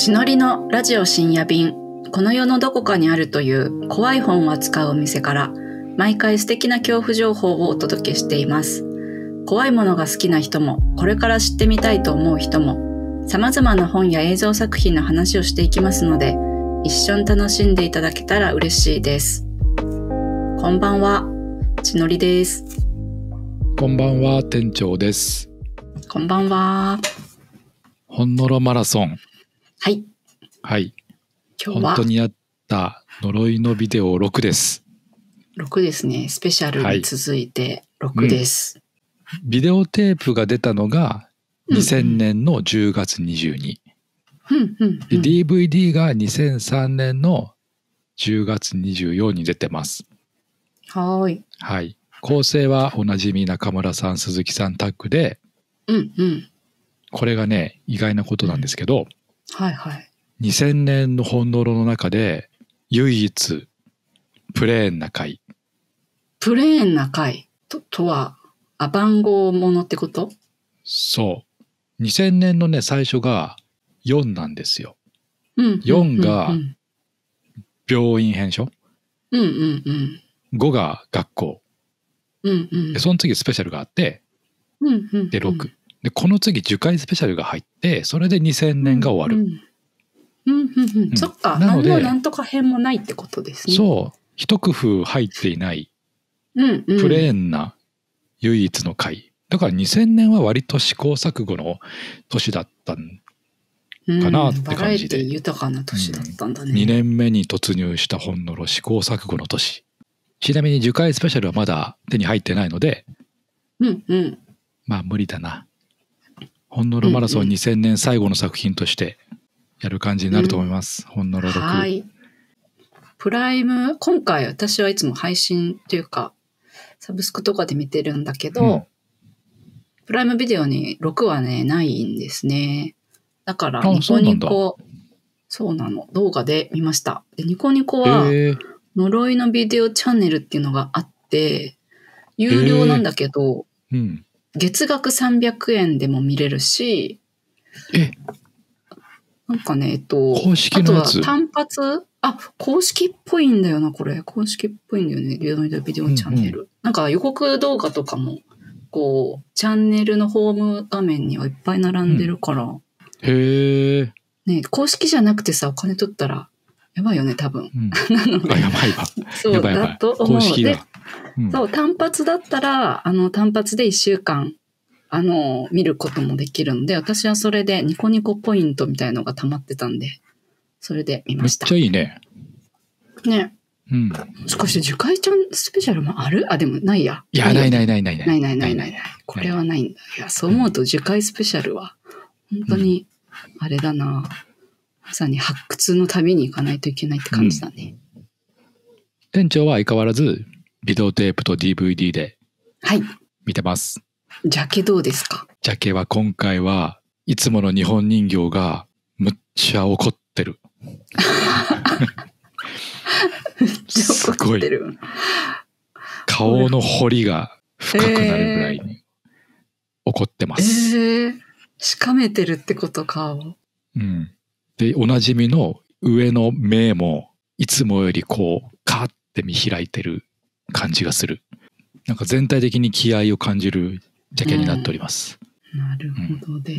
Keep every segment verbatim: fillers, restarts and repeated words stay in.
血のりのラジオ深夜便。この世のどこかにあるという怖い本を扱うお店から毎回素敵な恐怖情報をお届けしています。怖いものが好きな人もこれから知ってみたいと思う人も様々な本や映像作品の話をしていきますので、一緒に楽しんでいただけたら嬉しいです。こんばんは、血のりです。 こんばんは、店長です。 こんばんは。 ほんのろマラソン。 はい。 はい。 今日は本当にあった呪いのビデオろくです。 ろくですね。スペシャルに続いてろくです、 はいうん。ビデオテープが出たのがにせんねんのじゅうがつにじゅうに、 うんうんうん、 で ディーブイディー がにせんさんねんのじゅうがつにじゅうよっかに出てます。 はい。 はい。構成はおなじみ中村さん、鈴木さんタッグで、 うんうん、 これがね意外なことなんですけど、うん、 はいはい。 にせんねんの本ノロの中で唯一プレーンな回。 プレーンな回 と, とはあ番号ものってこと？ そう。にせんねんのね最初がよんなんですよ。 うんうんうんうん、 よんが病院編書、 うんうんうん、 ごが学校、 うんうん、 でその次スペシャルがあって、 うんうんうん、 でろくでこの次樹海スペシャルが入って、それでにせんねんが終わる。 うんうんうんうんうん、そっか、 なので何のなんとか編もないってことですね。 そう一工夫入っていない、 うんうん、 プレーンな唯一の回だから、にせんねんは割と試行錯誤の年だったんかなって感じで、 うん、バラエティ豊かな年だったんだね、うん、 にねんめに突入した本のろ試行錯誤の年。ちなみに樹海スペシャルはまだ手に入ってないので、 うんうん、 まあ無理だな。ほんのろマラソンにせんねん最後の作品としてやる感じになると思います、うん、ほんのろろく。 はい。プライム、今回私はいつも配信というかサブスクとかで見てるんだけど、うん、プライムビデオにろくはねないんですね。だからニコニコ、そうなの、動画で見ました。でニコニコは呪いのビデオチャンネルっていうのがあって有料なんだけど、 うん、 月額さんびゃくえんでも見れるし、 えなんかね、えっと、 公式のやつ、 あとは単発、あ、公式っぽいんだよな、これ。公式っぽいんだよね、ビデオビデオチャンネル。うんうん、なんか予告動画とかも、こう、チャンネルのホーム画面にはいっぱい並んでるから。うん、 へえ。 ね、公式じゃなくてさ、お金取ったら、やばいよね、多分。 うん、 なので、 あ、やばいわ。 そう、 やばいやばいだと思う。 公式が。 うん、そう、単発だったら、あの、単発でいっしゅうかん、あの、見ることもできるんで、私はそれでニコニコポイントみたいのが溜まってたんで、それで見ました。 めっちゃいいね。 ね。 うん。 もしかして樹海ちゃんスペシャルもある？あ、でもないや。 いや、ないないないないない。ないないないないない。これはないんだ。いや、そう思うと樹海スペシャルは、本当に、あれだな、うん。まさに発掘の旅に行かないといけないって感じだね。 うん、店長は相変わらず、ビデオテープと ディーブイディー で、はい。見てます。 ジャケどうですか？ ジャケは今回はいつもの日本人形がむっちゃ怒ってる。すごい。顔の彫りが深くなるぐらいに怒ってます。 えー、しかめてるってことか。 うん。で、おなじみの上の目もいつもよりこうカーって見開いてる感じがする。なんか全体的に気合を感じるジャケになっております。 うん、なるほどです、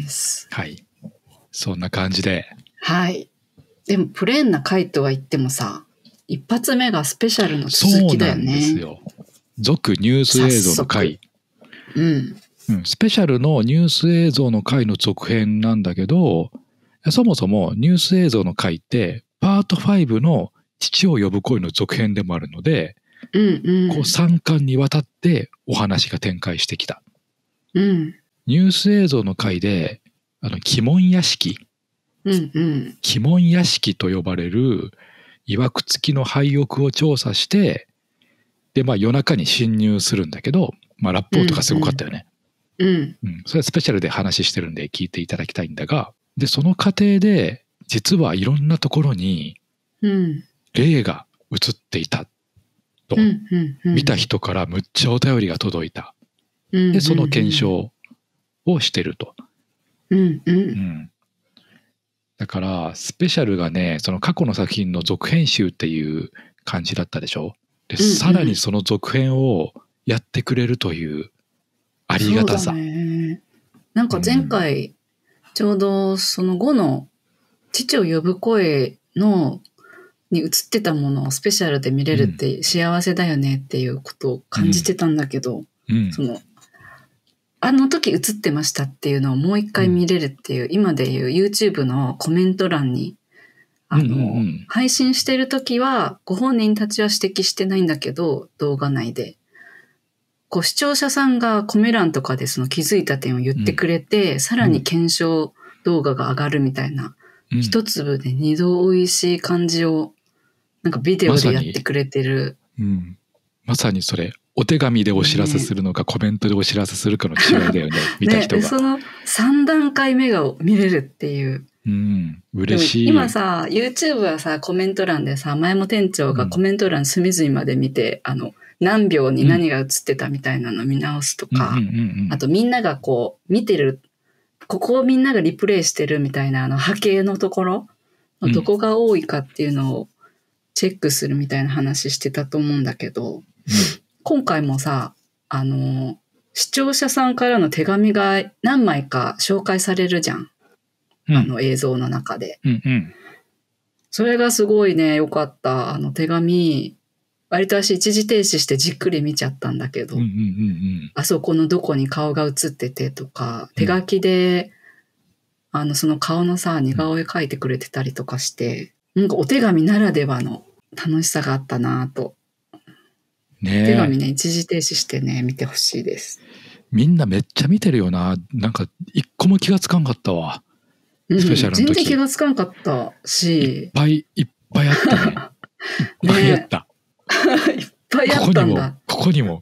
うん。はい。そんな感じで。 はい。でもプレーンな回とは言ってもさ、一発目がスペシャルの続きだよね。そうなんですよ。 続ニュース映像の回。 うん、 うん。スペシャルのニュース映像の回の続編なんだけど、そもそもニュース映像の回ってパートファイブの父を呼ぶ声の続編でもあるので、 うんうん、 こうさんかんにわたってお話が展開してきた。 うん、 ニュース映像の回で、あの鬼門屋敷、 うんうん、 鬼門屋敷と呼ばれるいわくつきの廃屋を調査して、でまあ夜中に侵入するんだけど、まあラップ音がすごかったよね。 うん、 うん、それはスペシャルで話してるんで聞いていただきたいんだが、でその過程で実はいろんなところに霊が映っていたと、うんうんうん、見た人からむっちゃお便りが届いた。でその検証をしてると。 うんうんうん、 だからスペシャルがね、その過去の作品の続編集っていう感じだったでしょ。で、うんうん、さらにその続編をやってくれるというありがたさ。 そうだね。なんか前回、うん、ちょうどその後の父を呼ぶ声のに映ってたものをスペシャルで見れるって幸せだよねっていうことを感じてたんだけど、うん、そのあの時映ってましたっていうのをもう一回見れるっていう、うん、今でいう YouTube のコメント欄にあの、うんうんうん、配信してる時はご本人たちは指摘してないんだけど、動画内でこう視聴者さんがコメ欄とかでその気づいた点を言ってくれて、うん、さらに検証動画が上がるみたいな、うん、一粒で二度美味しい感じをなんかビデオでやってくれてる、 まさに、うん、まさにそれお手紙でお知らせするのか、ね、コメントでお知らせするかの違いだよね見た人が、 ね、そのさん段階目が見れるっていう、 うん、嬉しい。 今さ YouTube はさコメント欄でさ、前も店長がコメント欄隅々まで見て、うん、あの何秒に何が映ってたみたいなの見直すとか、あとみんながこう見てる、ここをみんながリプレイしてるみたいなあの波形のところのどこが多いかっていうのをチェックするみたいな話してたと思うんだけど、うん、今回もさ、あの視聴者さんからの手紙が何枚か紹介されるじゃん、うん、あの映像の中で、うんうん、それがすごいね良かった。あの手紙割と私一時停止してじっくり見ちゃったんだけど、うんうんうんうん、あそこのどこに顔が映っててとか、手書きで、うん、あのその顔のさ似顔絵描いてくれてたりとかして、なんかお手紙ならではの楽しさがあったなと。ね、手紙ね一時停止してね見てほしいです。 みんなめっちゃ見てるよな。なんか一個も気がつかんかったわ。スペシャルの時、うん、 全然気がつかんかったし、 いっぱいいっぱいあったね。いっぱいあった。 ねいっぱいあったんだ。 ここにもここにも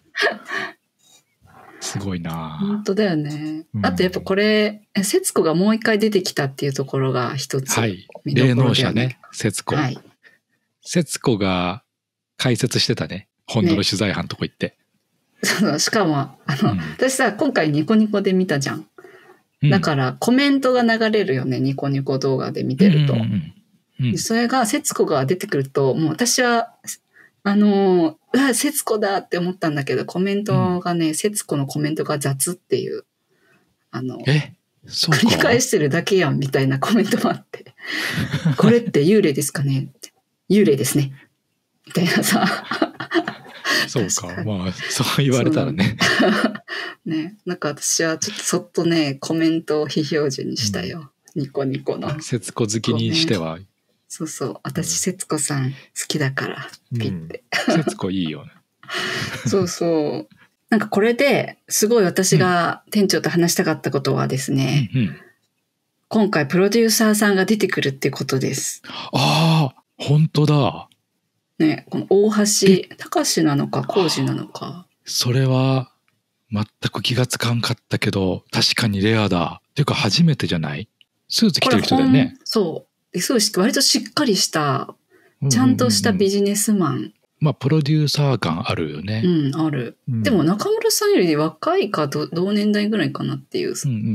すごいな。 本当だよね、うん、あとやっぱこれ節子がもう一回出てきたっていうところが一つ見どころだよね。 霊能者ね、節子、はい、節子が解説してたね、本土の取材班とこ行って、 ね、そうしかもあの、うん、私さ今回ニコニコで見たじゃん、うん、だからコメントが流れるよね、ニコニコ動画で見てると、うんうんうん、それが節子が出てくるともう私はあのうわ節子だって思ったんだけど、コメントがね、うん、節子のコメントが雑っていう、あのえそうか、 繰り返してるだけやんみたいなコメントもあってこれって幽霊ですかねって、幽霊ですねみたいなさそうか、まあそう言われたらねね、なんか私はちょっとそっとねコメントを非表示にしたよ、うん、ニコニコの節子好きにしては、 そうそう、私節子さん好きだからピッて、 うん、節子いいよねそうそう、なんかこれですごい私が店長と話したかったことはですね、うんうん、今回プロデューサーさんが出てくるってことです。 ああ本当だね、この大橋隆なのか浩二なのか、 それは全く気がつかんかったけど確かにレアだっていうか初めてじゃない？スーツ着てる人だよね。 そうすごい割としっかりしたちゃんとしたビジネスマン、うんうんうん、 まあプロデューサー感あるよね。 うんある、うん、でも中村さんより若いか同年代ぐらいかなっていう、うんうんうん、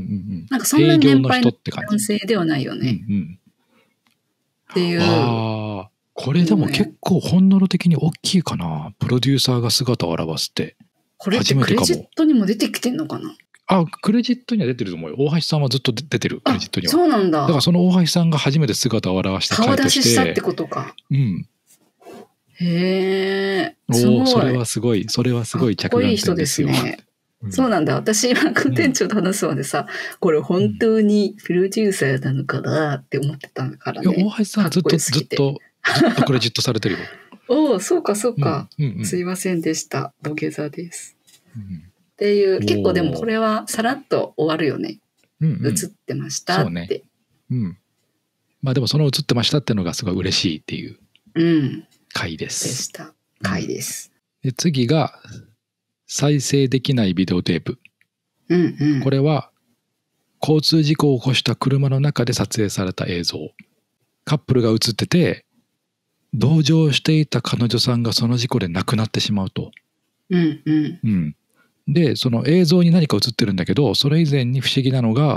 なんかそんなに年配の男性ではないよね、うんうん、っていう。 ああこれでも結構本能的に大きいかな、プロデューサーが姿を現すって。 これってクレジットにも出てきてんのかな。 あ、クレジットには出てると思うよ。大橋さんはずっと出てる、クレジットには。 そうなんだ。 だからその大橋さんが初めて姿を現した回として顔出ししたってことか。 うん。 へえ。 おお、それはすごい、それはすごい着眼点ですよ。かっこいい人ですね。 うん、そうなんだ。私今店長と話すまでさ、うん、これ本当にプロデューサーなのかなって思ってたからね。 いや大橋さんはずっとずっとずっとクレジットされてるよ。 おお、そうかそうか、うんうんうん。すいませんでした。土下座です。うん、っていう結構でもこれはさらっと終わるよね。うんうん、映ってましたって。そうね。 うん。まあでもその映ってましたっていうのがすごい嬉しいっていう回です。 でした回です。 うん、で次が再生できないビデオテープ。 うんうん、 これは交通事故を起こした車の中で撮影された映像。カップルが映ってて同乗していた彼女さんがその事故で亡くなってしまうと。 うんうんうん、でその映像に何か映ってるんだけど、それ以前に不思議なのが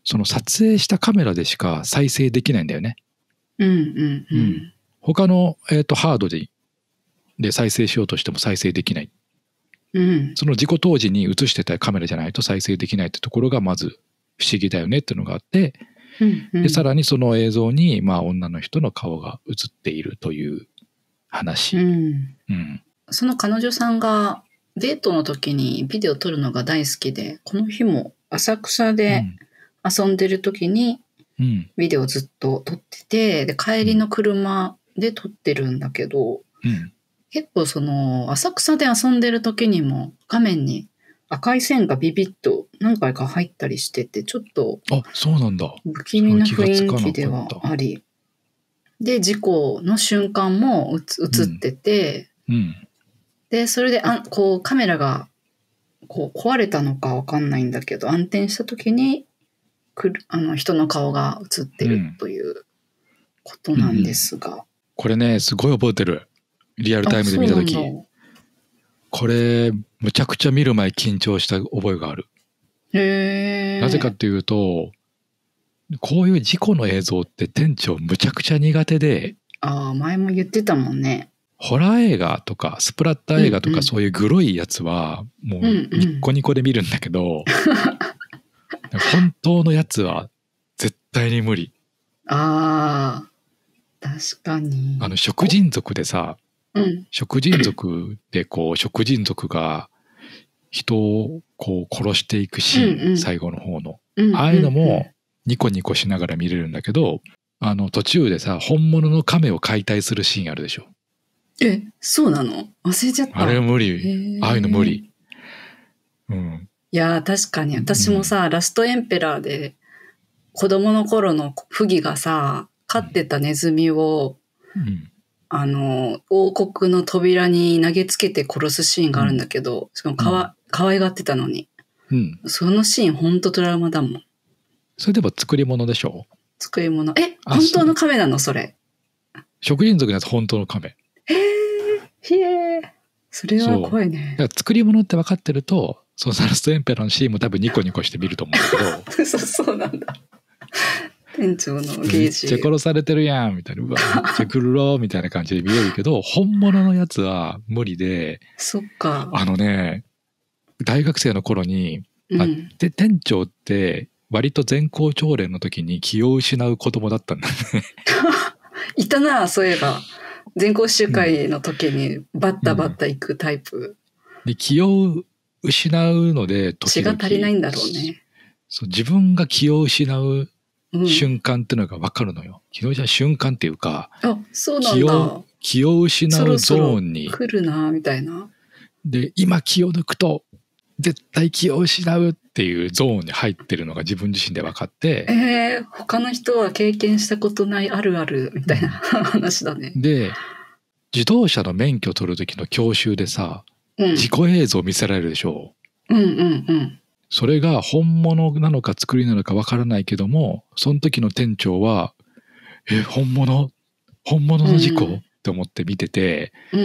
その撮影したカメラでしか再生できないんだよね。 うんうんうん。うん、 他の、えーと、ハードで、で再生しようとしても再生できない。うん、その事故当時に映してたカメラじゃないと再生できないってところがまず不思議だよねっていうのがあって、うんうん、でさらにその映像に、まあ、女の人の顔が映っているという話。うんうん、その彼女さんがデートの時にビデオ撮るのが大好きで、この日も浅草で遊んでる時にビデオずっと撮ってて、で帰りの車で撮ってるんだけど、うん、結構その浅草で遊んでる時にも画面に赤い線がビビッと何回か入ったりしてて、ちょっとあ、そうなんだ、 不気味な雰囲気ではあり、で事故の瞬間も映ってて、うんうん、でそれであこうカメラがこう壊れたのか分かんないんだけど、暗転した時にくるあの人の顔が映ってるということなんですが、うんうん、 これねすごい覚えてる。リアルタイムで見た時、これむちゃくちゃ見る前緊張した覚えがある。へー。なぜかっていうと、こういう事故の映像って店長むちゃくちゃ苦手で、 ああ前も言ってたもんね。 ホラー映画とかスプラッター映画とか、そういうグロいやつはもうニッコニコで見るんだけど、うんうん、本当のやつは絶対に無理。あー確かに。 あの食人族でさ、うん、食人族でこう食人族が人をこう殺していくシーン、うんうん、最後の方の、うんうん、ああいうのもニコニコしながら見れるんだけど、あの途中でさ本物の亀を解体するシーンあるでしょ。 え、そうなの？忘れちゃった。 あれ無理。ああいうの無理。 うん。いや確かに私もさ、うん、ラストエンペラーで子供の頃のフギがさ飼ってたネズミを、うん、あの王国の扉に投げつけて殺すシーンがあるんだけど、うん、しかもかわ、うん、可愛がってたのに、うん、そのシーンほんとトラウマだもん。 それでも作り物でしょ？ 作り物。え、本当の亀なのそれ？ 食人族のやつ本当の亀。 へえ、へえ、それは怖いね。 だから作り物って分かってると、そのラストエンペラーのシーンも多分ニコニコして見ると思うんだけど。 そうそうなんだ。店長のゲージ。 めっちゃ殺されてるやんみたいな、うわめっちゃ来るろみたいな感じで見えるけど、本物のやつは無理で。 そっか。 あのね、大学生の頃に、うん、あで店長って割と全校朝礼の時に気を失う子供だったんだね。 いたな、そういえば。全校集会の時にバッタバッタ行くタイプ。 うん、で気を失うので時々 血が足りないんだろうね。 そう自分が気を失う瞬間っていうのが分かるのよ。気を失う瞬間っていうか、 あ、そうなんだ。 気を、気を失うゾーンに。 そろそろ来るなみたいな。 で今気を抜くと絶対気を失うっていうゾーンに入ってるのが自分自身で分かって、 えー、他の人は経験したことないあるあるみたいな話だね。 で自動車の免許取る時の教習でさ、うん、事故映像見せられるでしょう。うんうんうん。それが本物なのか作りなのか分からないけども、その時の店長はえ本物本物の事故、うん、って思って見てて、うんうん、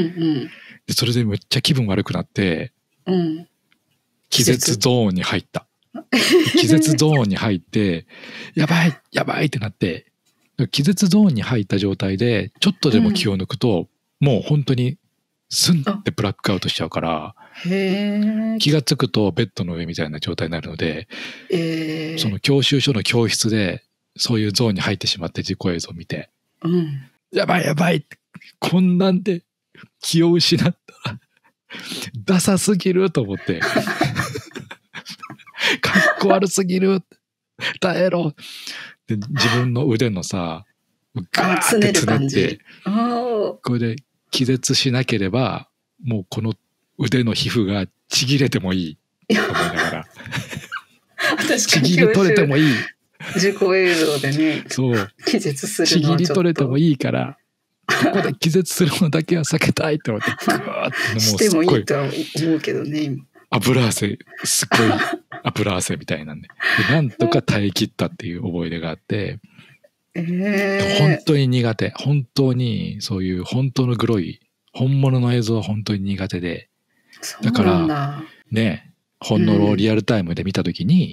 でそれでめっちゃ気分悪くなって、うん、気絶ゾーンに入った。気絶ゾーンに入ってやばいやばいってなって、気絶ゾーンに入った状態でちょっとでも気を抜くと、うん、もう本当にスンってブラックアウトしちゃうから、へ気がつくとベッドの上みたいな状態になるので、えー、その教習所の教室でそういうゾーンに入ってしまって事故映像を見て、うん、やばいやばいこんなんで気を失ったらダサすぎると思ってかっこ悪すぎる耐えろで自分の腕のさガーってつねってこれで気絶しなければもうこの腕の皮膚がちぎれてもいいと思いながらちぎり取れてもいい事故映像でねそう気絶するのはちょっとちぎり取れてもいいからここで気絶するのだけは避けたいって思ってグーってもうしてもいいとは思うけどね油汗すっごい油汗みたいなんで、でなんとか耐え切ったっていう思い出があって、えー、本当に苦手本当にそういう本当のグロい本物の映像は本当に苦手で、だからね本能をリアルタイムで見た時に、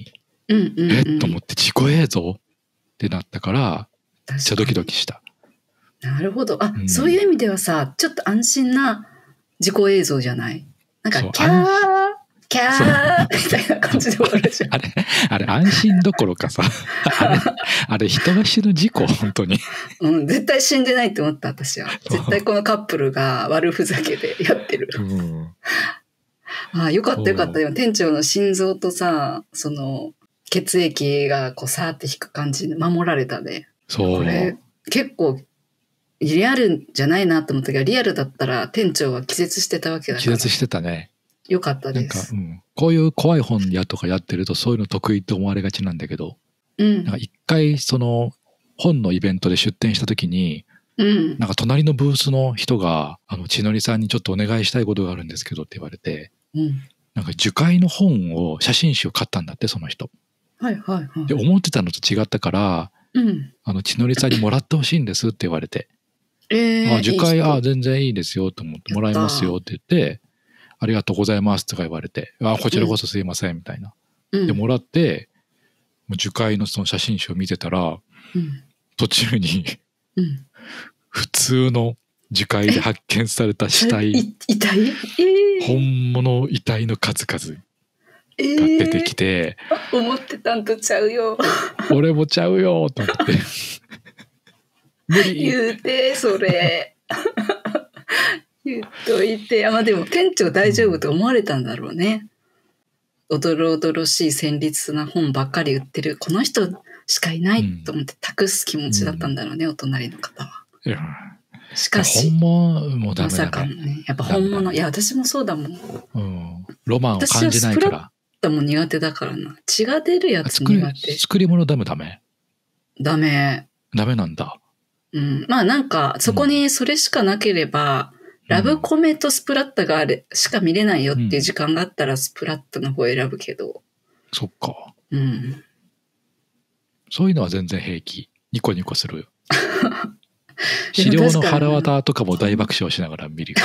うんうんうん、 えっと思って事故映像ってなったからめっちゃドキドキした。 なるほど。あ、うん、そういう意味ではさ、ちょっと安心な事故映像じゃない？なんかキャーキャーみたいな感じで終わるじゃん。 あれあれ安心どころかさ、あれあれ人が死ぬ事故本当に。 うん、絶対死んでないって思った私は。絶対このカップルが悪ふざけでやってる。うん、あ、よかったよかった。店長の心臓とさ、その血液がこうさーって引く感じで守られたね。そう。これ結構リアルじゃないなと思ったけど、リアルだったら店長は気絶してたわけだから。 気絶してたね。 よかったです。 なんか、うん、こういう怖い本やとかやってるとそういうの得意って思われがちなんだけど、うん、なんか一回その本のイベントで出展した時に、うん、なんか隣のブースの人があの千典さんにちょっとお願いしたいことがあるんですけどって言われて、うん、なんか樹海の本を写真集を買ったんだってその人。 はいはいはい。 で思ってたのと違ったから、うん、あの千典さんにもらってほしいんですって言われて、えー、あ樹海あ全然いいですよと思ってもらいますよって言って。ありがとうございますとか言われて、あこちらこそすいませんみたいな、うん、でもらってもう樹海のその写真集を見てたら、うん、途中に、うん、普通の樹海で発見された死体遺体、えー、本物遺体の数々が出てきて、 えー、思ってたんとちゃうよ俺もちゃうよと思って無理言うてそれ言っといて、あ、まあでも店長大丈夫と思われたんだろうね。おどろおどろしい旋律な本ばっかり売ってるこの人しかいないと思って託す気持ちだったんだろうね、うん、お隣の方は。いやしかし本物もダメだね。まさかのね、やっぱ本物、いや私もそうだもん。 うん、ロマンを感じないから。私はスプラッタも苦手だからな。血が出るやつ苦手。 作り物ダメダメ。 ダメ。 ダメなんだ。 うん、まあなんかそこにそれしかなければ。うんラブコメとスプラッタがあるしか見れないよっていう時間があったらスプラッタの方を選ぶけど、うん、 そっか、 うん、 そういうのは全然平気。ニコニコする資料の腹渡とかも大爆笑しながら見るよ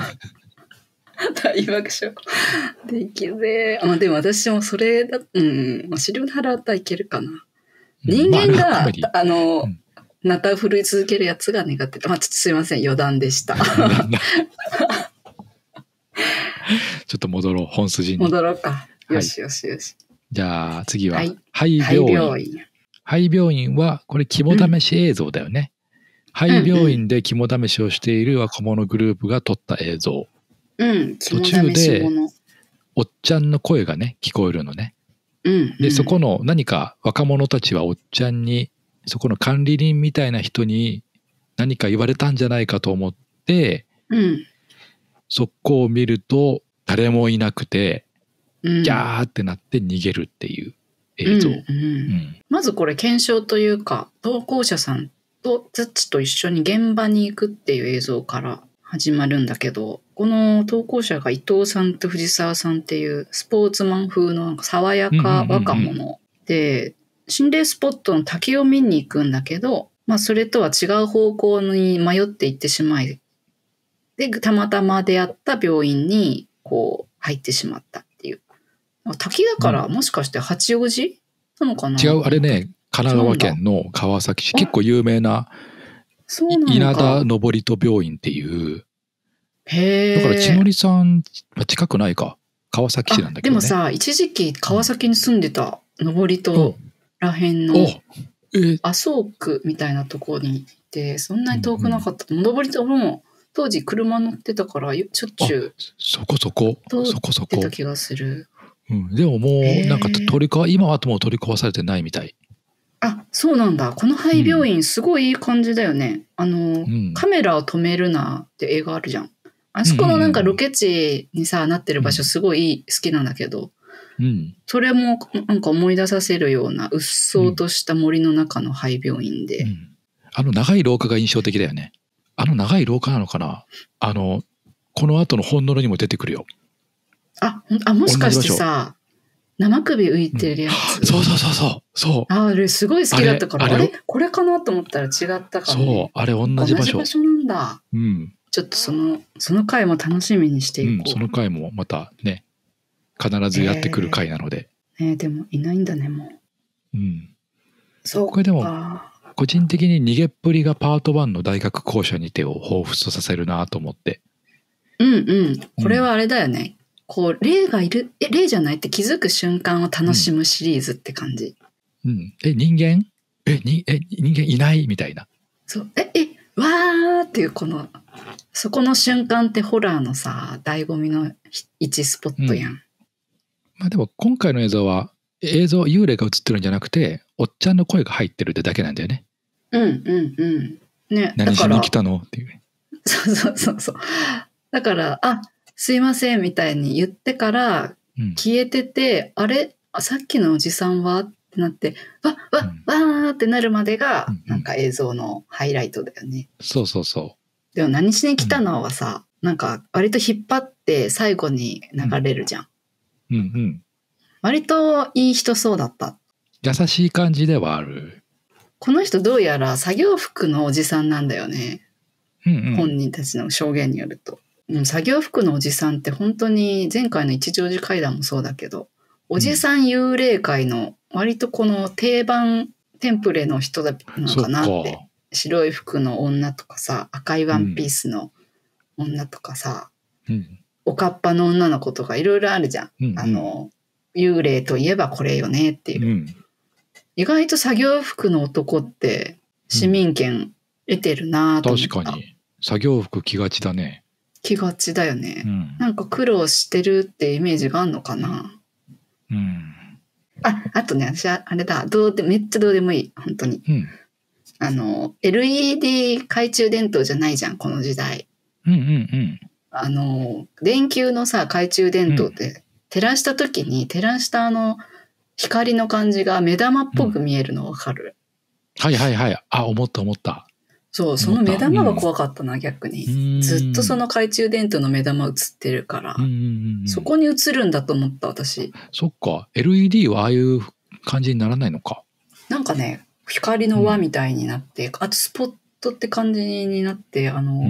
大爆笑できるね。あでも私もそれだ、うん、資料の腹渡いけるかな、うん、人間が、まあ、あの、うんナタを振り続けるやつが苦手。まあ、ちょっとすいません、余談でした。ちょっと戻ろう、本筋に。 戻ろうか。よしよしよし。 はい、じゃあ次は、はい、廃病院。廃病院は、これ肝試し映像だよね。うん、廃病院で肝試しをしている若者グループが撮った映像。 うん、 途中で、おっちゃんの声がね、聞こえるのね。うんうん、で、そこの何か若者たちはおっちゃんに、そこの管理人みたいな人に何か言われたんじゃないかと思って、うん、そこを見ると誰もいなくて、うん、ギャーってなって逃げるっていう映像、うんうんうん、 まずこれ検証というか投稿者さんとザッチと一緒に現場に行くっていう映像から始まるんだけど、この投稿者が伊藤さんと藤沢さんっていうスポーツマン風の爽やか若者で、心霊スポットの滝を見に行くんだけど、まあそれとは違う方向に迷っていってしまい、で、たまたま出会った病院にこう入ってしまったっていう。滝だからもしかして八王子なのかな？ 違う、あれね、神奈川県の川崎市、結構有名な稲田登戸病院っていう。へー。だから千典さんは近くないか。川崎市なんだけどね。 でもさ、一時期川崎に住んでた登戸らへんの麻生区みたいなところに行ってそんなに遠くなかった。登戸も当時車乗ってたからしょっちゅうそこそこそこそこ通ってた気がする。 うん、でももうなんか取り壊今はもう取り壊されてないみたい。 あ、そうなんだ。この廃病院すごいいい感じだよね。あの、うん、カメラを止めるなって映画あるじゃん。あそこのなんかロケ地にさなってる場所すごい好きなんだけど。うん、それもなんか思い出させるようなうっそうとした森の中の廃病院で、うんうん、 あの長い廊下が印象的だよね。あの長い廊下なのかな。あのこの後の本物にも出てくるよ。 ああ、もしかしてさ生首浮いてるやつ、 うん、そうそうそうそうそう。 あれすごい好きだったからあれあれこれかなと思ったら違ったから、ね、 そうあれ同じ場所同じ場所なんだ。うん、ちょっとそのその回も楽しみにしていこう、 うん、その回もまたね必ずやってくる回なので、 ね、でもいないんだねもう。うん。 そうか。 これでも個人的に逃げっぷりがパートワンの大学校舎にてを彷彿とさせるなと思って。 うんうん。これはあれだよね。うん、こう霊がいる、え霊じゃないって気づく瞬間を楽しむシリーズって感じ。 うん。うん、え人間えにえ人間いないみたいな。 そうええわーっていうこのそこの瞬間ってホラーのさ醍醐味の一スポットやん。うん、 まあでも今回の映像は映像幽霊が映ってるんじゃなくておっちゃんの声が入ってるってだけなんだよね。 うんうんうんね。 何しに来たのっていう。 そうそうそうそう。だからあすいませんみたいに言ってから消えてて、うん、あれさっきのおじさんはってなってわわ、うん、わーってなるまでがなんか映像のハイライトだよね。 うん、そうそうそう。 でも何しに来たのはさ、うん、なんか割と引っ張って最後に流れるじゃん。 うんうん、うん、 割といい人そうだった。 優しい感じではある。 この人どうやら作業服のおじさんなんだよね。うんうん、本人たちの証言によると。うん、作業服のおじさんって本当に前回の一乗寺怪談もそうだけど、おじさん幽霊界の割とこの定番テンプレの人だのかなって。白い服の女とかさ、赤いワンピースの女とかさ、うん、おかっぱの女の子とかいろいろあるじゃん、うんうん、あの幽霊といえばこれよねっていう、うん、意外と作業服の男って市民権得てるなと思った、うん、 確かに作業服着がちだね。 着がちだよね、うん、なんか苦労してるってイメージがあるのかな。うん、あ、あとね私はあれだどうでめっちゃどうでもいい本当に、うん、あの エルイーディー 懐中電灯じゃないじゃんこの時代。うんうんうん。あの電球のさ懐中電灯って照らした時に、うん、照らしたあの光の感じが目玉っぽく見えるの分かる、 うん、はいはいはい。あ思った思った。 そうその目玉が怖かったな、うん、逆にずっとその懐中電灯の目玉映ってるから、うんうんうん、そこに映るんだと思った私。 そっか エルイーディー はああいう感じにならないのか。 なんかね光の輪みたいになって、うん、あとスポットって感じになってあの、うん、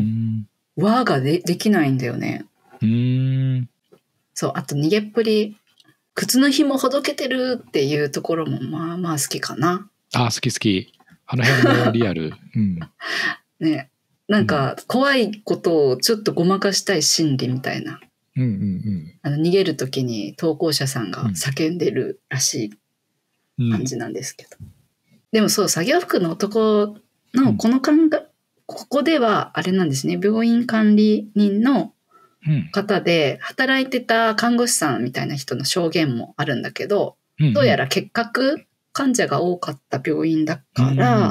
輪が で, できないんだよね。うーんそうあと逃げっぷり靴の紐ほどけてるっていうところもまあまあ好きかな。 あ好き好きあの辺もリアル、うん、 ねなんか怖いことをちょっとごまかしたい心理みたいな、うんうんうん、あの逃げる時に投稿者さんが叫んでるらしい感じなんですけど、うん、でもそう作業服の男のこの感覚、うん、ここではあれなんですね病院管理人の方で働いてた看護師さんみたいな人の証言もあるんだけど、うんうん、どうやら結核患者が多かった病院だから、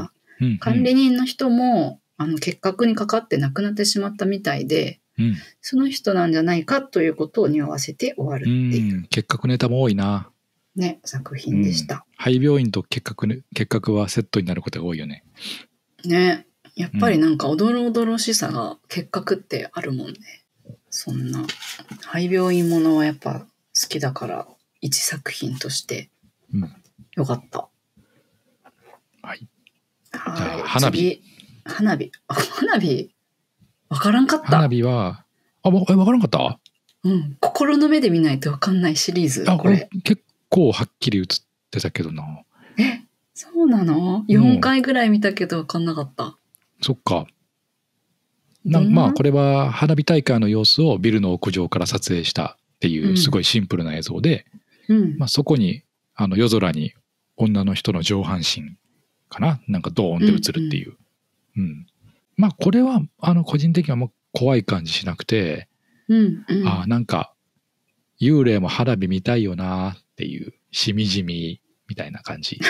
うんうん、管理人の人もあの結核にかかって亡くなってしまったみたいで、うん、その人なんじゃないかということを匂わせて終わるっていう、うん、 結核ネタも多いな、 ね、作品でした、うん、 廃病院と結核、ね、結核はセットになることが多いよね。 ねやっぱりなんかおどろおどろしさが結核ってあるもんね。そんな廃病院ものはやっぱ好きだから一作品としてよかった、 うん、はい。 はいじゃあ花火花火花火分からんかった。 花火はあ分からんかった。 うん心の目で見ないと分かんないシリーズ。 あこれ結構はっきり映ってたけどな。 えそうなの？よんかいぐらい見たけど分かんなかった、うん、 そっかなまあこれは花火大会の様子をビルの屋上から撮影したっていうすごいシンプルな映像で、うんまあ、そこにあの夜空に女の人の上半身かななんかドーンって映るっていう、うん、うん、まあこれはあの個人的にはもう怖い感じしなくて、うんうん、あなんか幽霊も花火見たいよなっていうしみじみみたいな感じ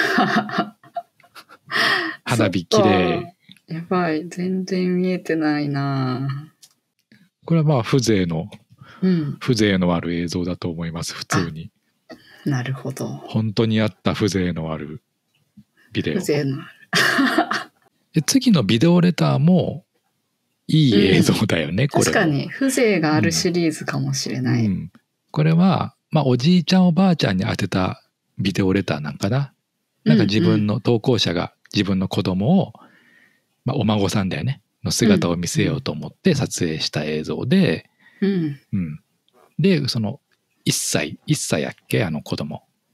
花火綺麗やばい全然見えてないな。 これはまあ風情の、うん、風情のある映像だと思います普通に。 なるほど本当にあった風情のあるビデオ。 風情のあるで次のビデオレターもいい映像だよね、うん、これ確かに風情があるシリーズかもしれない、うんうん、 これは、まあ、おじいちゃんおばあちゃんに当てたビデオレターなんかな。なんか自分の投稿者が自分の子供を、まあ、お孫さんだよねの姿を見せようと思って撮影した映像で、うんうん、でそのいっさいいっさいやっけあの子供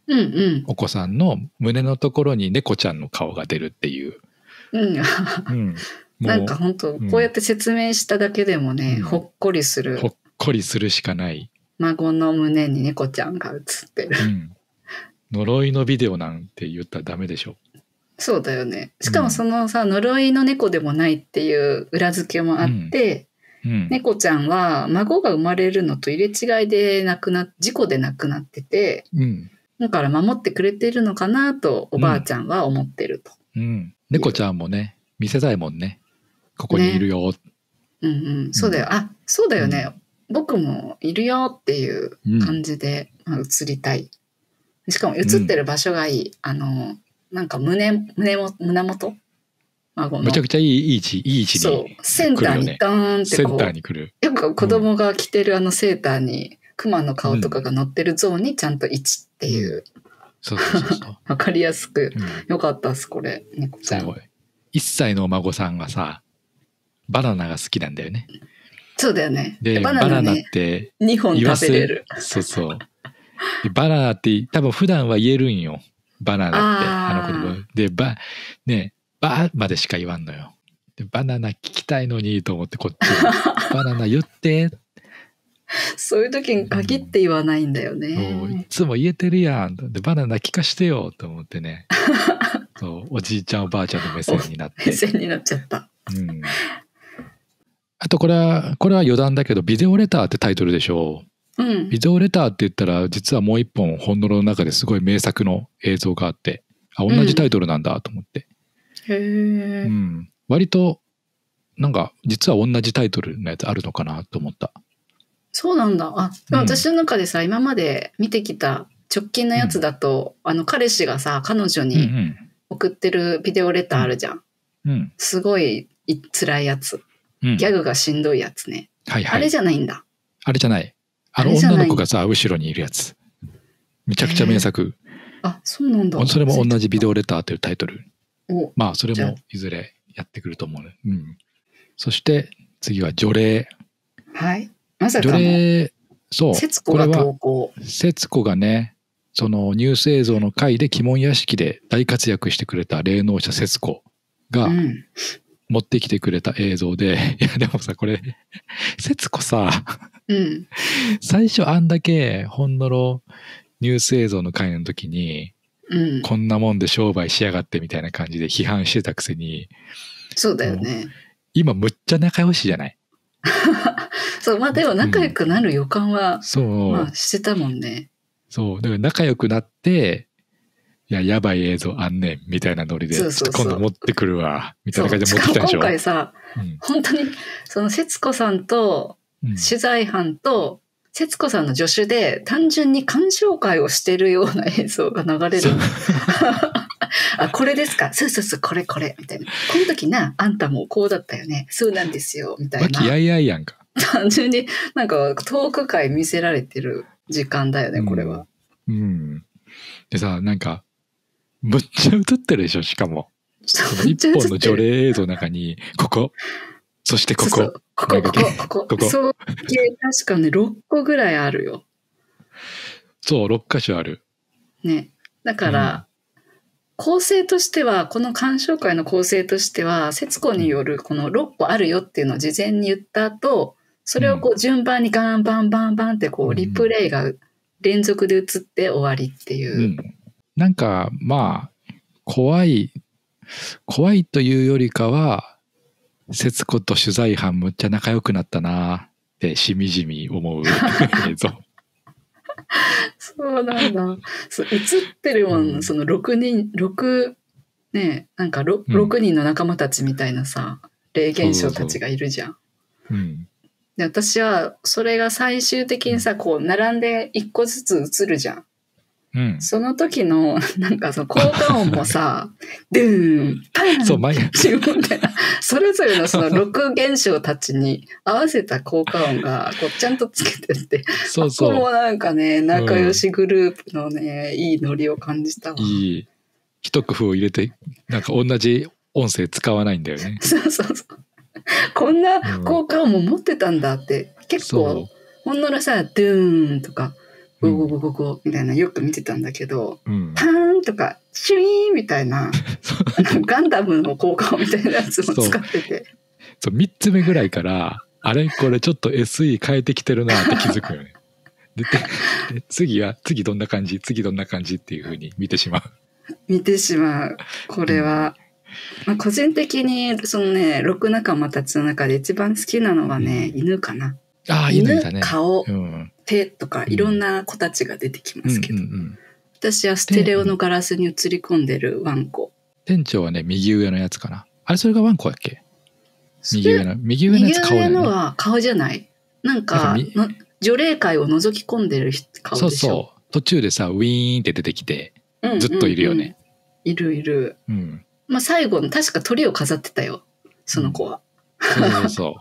うんうん、 お子さんの胸のところに猫ちゃんの顔が出るっていう。 うん、 うん、 なんか本当、うん、こうやって説明しただけでもね、うん、ほっこりする。 ほっこりするしかない。 孫の胸に猫ちゃんが写ってる。うん、 呪いのビデオなんて言ったらダメでしょ。 そうだよね。しかもそのさ、うん、呪いの猫でもないっていう裏付けもあって、うんうん、猫ちゃんは孫が生まれるのと入れ違いで亡くなっ事故で亡くなってて、うん、だから守ってくれてるのかなとおばあちゃんは思ってると、 うんうん、猫ちゃんもね見せたいもんね、ここにいるよ、ね、 うんうん、そうだよ、あ、そうだよね、うん、僕もいるよっていう感じで、まあ、映りたい。しかも映ってる場所がいい、うん、あのなんか胸胸も胸元、孫のめちゃくちゃいいいい位置いい位置に、 そうセンターにドーンってこう、 センターに来る。 よく子供が着てるあのセーターに熊の顔とかが載ってるゾーンにちゃんと位置っていう、うん、 そうそうそうそうわかりやすく、うん、よかったっすこれ猫ちゃん。 いっさいのお孫さんがさバナナが好きなんだよね。 そうだよね。 でバナナ、ね、バナナってにほん食べれる。 そうそうでバナナって多分普段は言えるんよ、バナナってあの言葉でバねバまでしか言わんのよ。でバナナ聞きたいのにと思ってこっちバナナ言ってそういう時に限って言わないんだよね、 うん、いつも言えてるやんでバナナ聞かしてよと思ってねそうおじいちゃんおばあちゃんの目線になって目線になっちゃった、 うん、あとこれはこれは余談だけどビデオレターってタイトルでしょう、うん、ビデオレターって言ったら実はもう一本本のの中ですごい名作の映像があって、あ同じタイトルなんだと思って、 うん、へえ、 うん、割となんか実は同じタイトルのやつあるのかなと思った。 そうなんだ。あ、うん、私の中でさ今まで見てきた直近のやつだと、うん、あの彼氏がさ彼女に送ってるビデオレターあるじゃん、うんうん、すごい辛いやつ、うん、ギャグがしんどいやつね、はいはい、あれじゃないんだ。 あれじゃない、あの女の子がさ後ろにいるやつめちゃくちゃ名作、 えー、あそうなんだ。 それも同じビデオレターというタイトル。まあそれもいずれやってくると思う、ね、うん、そして次は除霊。 はいまさかの除霊、そう節子が投稿。 節子がねそのニュース映像の回で鬼門屋敷で大活躍してくれた霊能者節子が持ってきてくれた映像で、うん、いやでもさこれ節子さ、うん、最初あんだけほんのろニュース映像の回の時に、うん、こんなもんで商売しやがってみたいな感じで批判してたくせに、 そうだよね、 今むっちゃ仲良しじゃない。 そうまあでも仲良くなる予感は、うん、そうまあしてたもんね。 そうだから仲良くなっていややばい映像あんねんみたいなノリでそうそうそう今度持ってくるわみたいな感じで持ってきたでしょ。 今回さ、うん、本当にその節子さんと取材班と、うん、節子さんの助手で単純に鑑賞会をしてるような映像が流れるあこれですか、そうそうそうこれこれみたいな、この時なあんたもこうだったよね、そうなんですよみたいな。 和気あいあいやんか。 単純になんかトーク会見せられてる時間だよねこれは、 うん、うん、でさなんかむっちゃ映ってるでしょ。しかもその一本の除霊映像の中にここそしてここそうそうここここここここそう確かねろっこぐらいあるよ。 そうろっかしょあるね。だから、うん、構成としてはこの鑑賞会の構成としては節子によるこのろっこあるよっていうのを事前に言った後、それをこう順番にガンバンバンバンってこうリプレイが連続で映って終わりっていう、うん、 なんかまあ怖い怖いというよりかは節子と取材班むっちゃ仲良くなったなってしみじみ思う映像そうなんだ。そう映ってるもん、うん、そのろくにんろくねなんか 6, ろくにんの仲間たちみたいなさ、うん、霊現象たちがいるじゃん。そうそうそう、うん、で私はそれが最終的にさこう並んでいっこずつ映るじゃん。うん、その時のなんかその効果音もさドゥーンパンそう毎日みたいなそれぞれのそのろく現象たちに合わせた効果音がこうちゃんとつけてってそうそうここもなんかね仲良しグループのね、うん、いいノリを感じたわ。 いい一工夫を入れてなんか同じ音声使わないんだよね。 そうそうそうこんな効果音も持ってたんだって、うん、結構ほんのらさドゥーンとかゴゴゴゴゴみたいなよく見てたんだけど、 うん、 パーンとかシュイーンみたいなガンダムの効果みたいなやつも使ってて、 そう、みっつめぐらいからあれこれちょっと エスイー 変えてきてるなって気づくよね。で, で次は次どんな感じ次どんな感じっていう風に見てしまう見てしまう。これは、うん、まあ、個人的にそのねろく仲間たちの中で一番好きなのはね、うん、犬かな。 あ、犬だね。 顔、 うん、 手とかいろんな子たちが出てきますけど、 うんうんうん、 私はステレオのガラスに映り込んでるワンコ。 店長はね右上のやつかな。あれそれがワンコだっけ？右上の右上のやつ顔だよね。 右上のは顔じゃない？なんかの除霊界を覗き込んでる顔でしょ。そうそう。 途中でさウィーンって出てきてずっといるよね。うんうんうん、 いるいる。 うん。 まあ最後の確か鳥を飾ってたよその子は。 うん、そうそうそう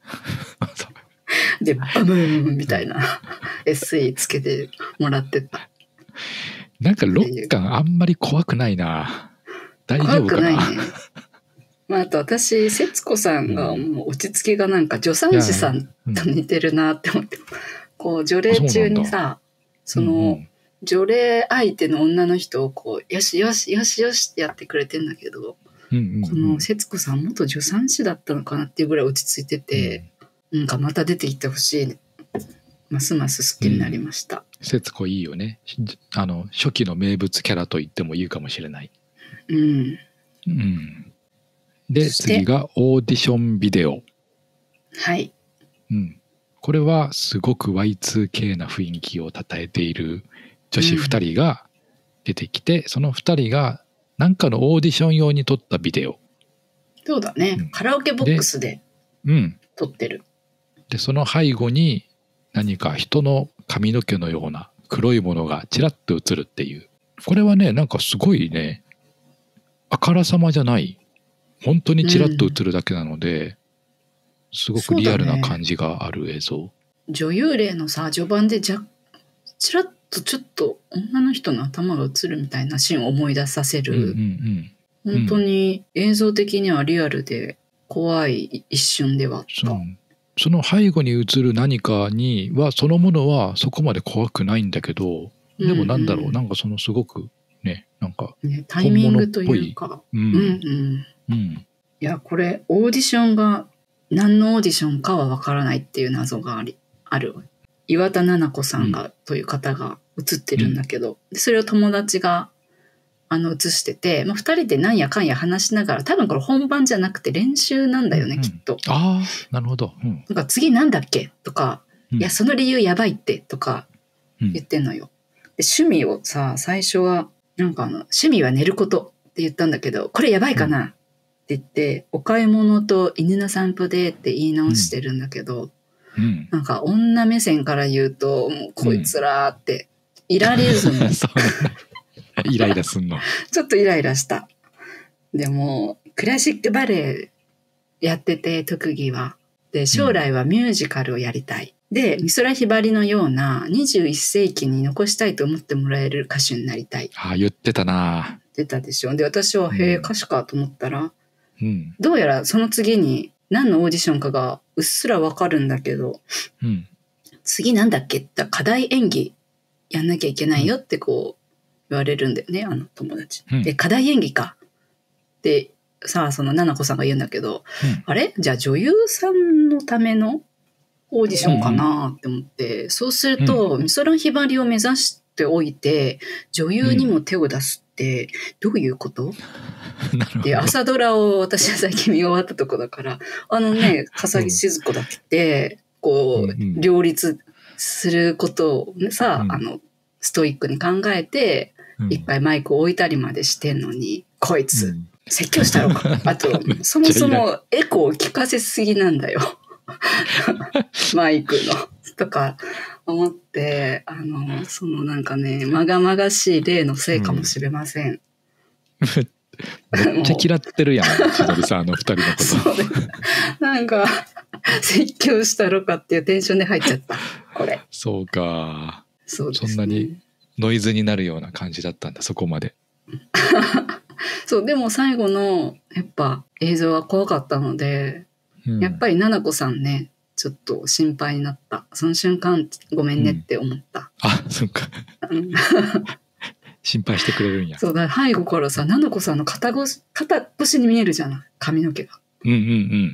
でバブーンみたいなエスイー つけてもらってた。 なんかろっかんあんまり怖くないな。大丈夫かな。怖くないね。 まあ、あと私節子さんがもう落ち着きがなんか助産師さんと似てるなって思って、うん、こう除霊中にさその、うんうん、除霊相手の女の人をこうよしよしよしよしってやってくれてんだけど、うんうんうん、この節子さん元助産師だったのかなっていうぐらい落ち着いてて、うん、なんかまた出てきてほしい、ね、ますます好きになりました。 節子いいよね。あの初期の名物キャラと言ってもいいかもしれない。 うんうん。で次がオーディションビデオ。 はい、 うん、これはすごく ワイツーケー な雰囲気をたたえている女子ふたりが出てきて、うん、そのふたりが何かのオーディション用に撮ったビデオ。 そうだね、うん、カラオケボックスで撮ってる。 うん、でその背後に何か人の髪の毛のような黒いものがちらっと映るっていう。これはねなんかすごいねあからさまじゃない本当にちらっと映るだけなので、うん、すごくリアルな感じがある映像。ね、 女優霊のさ序盤でじゃちらっとちょっと女の人の頭が映るみたいなシーンを思い出させる、うんうんうん、本当に映像的にはリアルで怖い一瞬ではあった。 そうその背後に映る何かにはそのものはそこまで怖くないんだけど、でもなんだろう、うんうん、なんかそのすごくねなんかタイミングというか、うんうんうんうん、いやこれオーディションが何のオーディションかはわからないっていう謎がありある。岩田奈々子さんが、うん、という方が映ってるんだけど、うん、それを友達があの映してて、まあ、ふたりでなんやかんや話しながら多分これ本番じゃなくて練習なんだよね、うん、きっと。 ああなるほど、うん、 なんか次なんだっけとか、うん、いやその理由やばいってとか言ってんのよ。で趣味をさ最初はなんかあの趣味は寝ることって言ったんだけどこれやばいかな、うん、って言ってお買い物と犬の散歩でって言い直してるんだけど、うん、なんか女目線から言うともうこいつらってイラリズム、うん、 イライラすんのちょっとイライラした。でもクラシックバレエやってて特技はで将来はミュージカルをやりたい、うん、で美空ひばりのようなにじゅういっ世紀に残したいと思ってもらえる歌手になりたい。 ああ言ってたな。 言ってたでしょ。で私は、うん、へえ歌手かと思ったら、 うん、 どうやらその次に何のオーディションかがうっすらわかるんだけど、 うん、 次なんだっけって課題演技やんなきゃいけないよってこう言われるんだよねあの友達、うん、で課題演技かでさあその奈々子さんが言うんだけど、うん、あれじゃあ女優さんのためのオーディションかなって思って、うん、そうすると、うん、美空ひばりを目指しておいて女優にも手を出すってどういうこと、うん、で朝ドラを私は最近見終わったとこだからあのね笠木静子だってこう、うん、両立することをさ、うん、あのストイックに考えて、うん、いっぱいマイクを置いたりまでしてんのにこいつ、うん、説教したろかあとそもそもエコーを聞かせすぎなんだよマイクのとか思ってあのそのなんかねまがまがしい例のせいかもしれません、 うん、めっちゃ嫌ってるやん千鳥さんのふたりのことそうなんか説教したろかっていうテンションで入っちゃったこれ。 そうか。 そうですね、 そんなにノイズになるような感じだったんだそこまでそうでも最後のやっぱ映像は怖かったので、うん、やっぱり奈々子さんねちょっと心配になった。その瞬間ごめんねって思った。うん、 あ、そっか。心配してくれるんや。 そうだ、背後からさ、ななこさんの肩越し、肩越しに見えるじゃない、髪の毛が。 うんうんうん。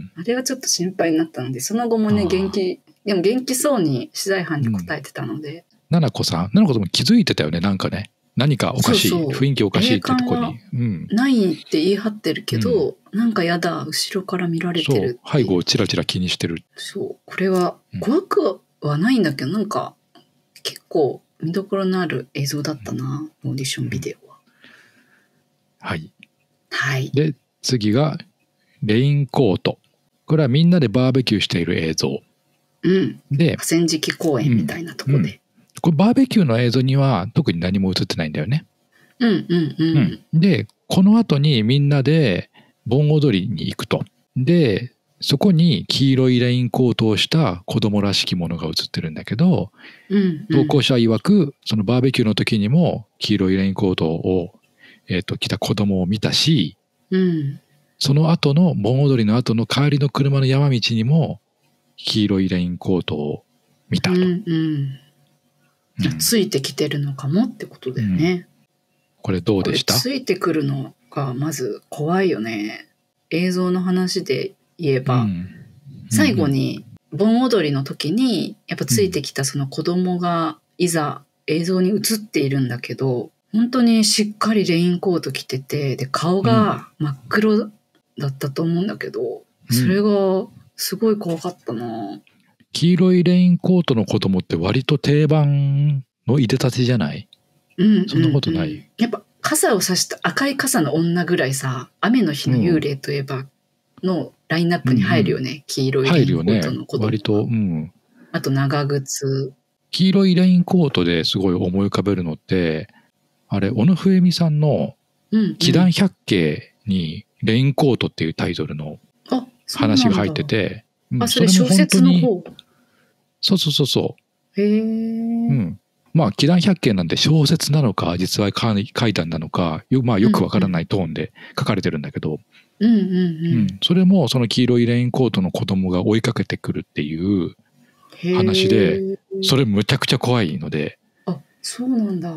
あれはちょっと心配になったので、その後もね、元気、でも元気そうに取材班に答えてたので。 ななこさん、ななこさんも気づいてたよね、なんかね。何かおかしい、そうそう雰囲気おかしいってとこに。 うん、ないって言い張ってるけど、うん、なんかやだ、後ろから見られてるって。 そう、背後をチラチラ気にしてる。 そう、これは怖くはないんだけど、うん、なんか結構見どころのある映像だったな、オーディションビデオは。 はい。 はい。 で、次がレインコート。これはみんなでバーベキューしている映像。 うん。で、河川敷公園みたいなところで。うんうん、 これバーベキューの映像には特に何も映ってないんだよね。 うんうんうん。 うん、で、この後にみんなで盆踊りに行くと。で、そこに黄色いレインコートをした子供らしきものが映ってるんだけど、 うんうん、 投稿者曰くそのバーベキューの時にも黄色いレインコートを、えー、と着た子供を見たし、 うん、 その後の盆踊りの後の帰りの車の山道にも黄色いレインコートを見たと。 うんうんうん、ついてきてるのかもってことだよね。うん、 これどうでした？ ついてくるのがまず怖いよね。映像の話で言えば、うん、最後に盆踊りの時にやっぱついてきたその子供がいざ映像に映っているんだけど、本当にしっかりレインコート着てて、で顔が真っ黒だったと思うんだけど、うん、それがすごい怖かったな。 黄色いレインコートの子供って割と定番のいでたてじゃない？ うんうんうん、 そんなことない。 やっぱ傘を差した赤い傘の女ぐらいさ、雨の日の幽霊といえばのラインナップに入るよね、うんうん、黄色いレインコートの子供。 入るよね、割と、うん。 あと長靴。 黄色いレインコートですごい思い浮かべるのって、あれ小野冬美さんの奇談百景にレインコートっていうタイトルの話が入ってて、 うん、あ、それ小説の方。 そうそうそうそう。 へえ。 うん。まあ奇談百景なんで小説なのか実話怪談なのかよ、まあ、よくわからないトーンで書かれてるんだけど、 うんうんうんうん、 それもその黄色いレインコートの子供が追いかけてくるっていう話で、それむちゃくちゃ怖いので。 あ、そうなんだ。 うん。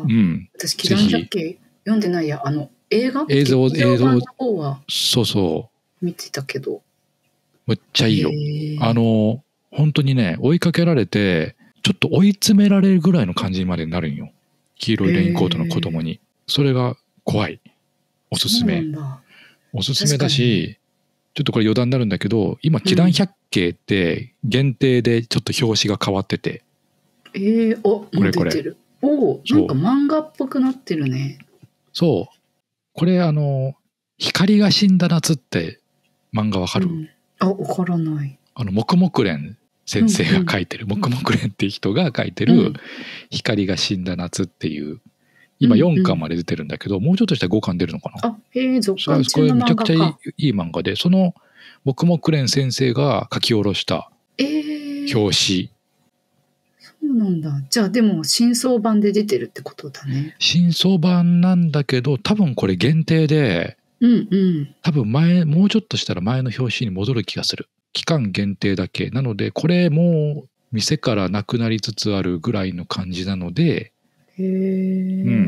私奇談百景読んでないや、あの映画映像映像の方はそうそう見てたけど、 むっちゃいいよ。あの本当にね、追いかけられてちょっと追い詰められるぐらいの感じまでになるんよ、黄色いレインコートの子供に。それが怖い。おすすめ。おすすめだし、ちょっとこれ余談になるんだけど、今奇談百景って限定でちょっと表紙が変わってて、 うん、えー、お、これこれ出てる。お、なんか漫画っぽくなってるね。 そう、これあの光が死んだ夏って漫画わかる？うん、 あ、わからない。 あの黙々蓮先生が書いてる、黙々蓮っていう人が書いてる光が死んだ夏っていう今よんかんまで出てるんだけど、うんうん、もうちょっとしたらごかん出るのかな。 あ、へえ、続刊中の漫画か。 これめちゃくちゃいい、いい漫画で、その黙々蓮先生が書き下ろした表紙、えー、 そうなんだ。じゃあでも新装版で出てるってことだね。 新装版なんだけど多分これ限定で、 うんうん、 多分前もうちょっとしたら前の表紙に戻る気がする。期間限定だけなので、これもう店からなくなりつつあるぐらいの感じなので、 へー、うん、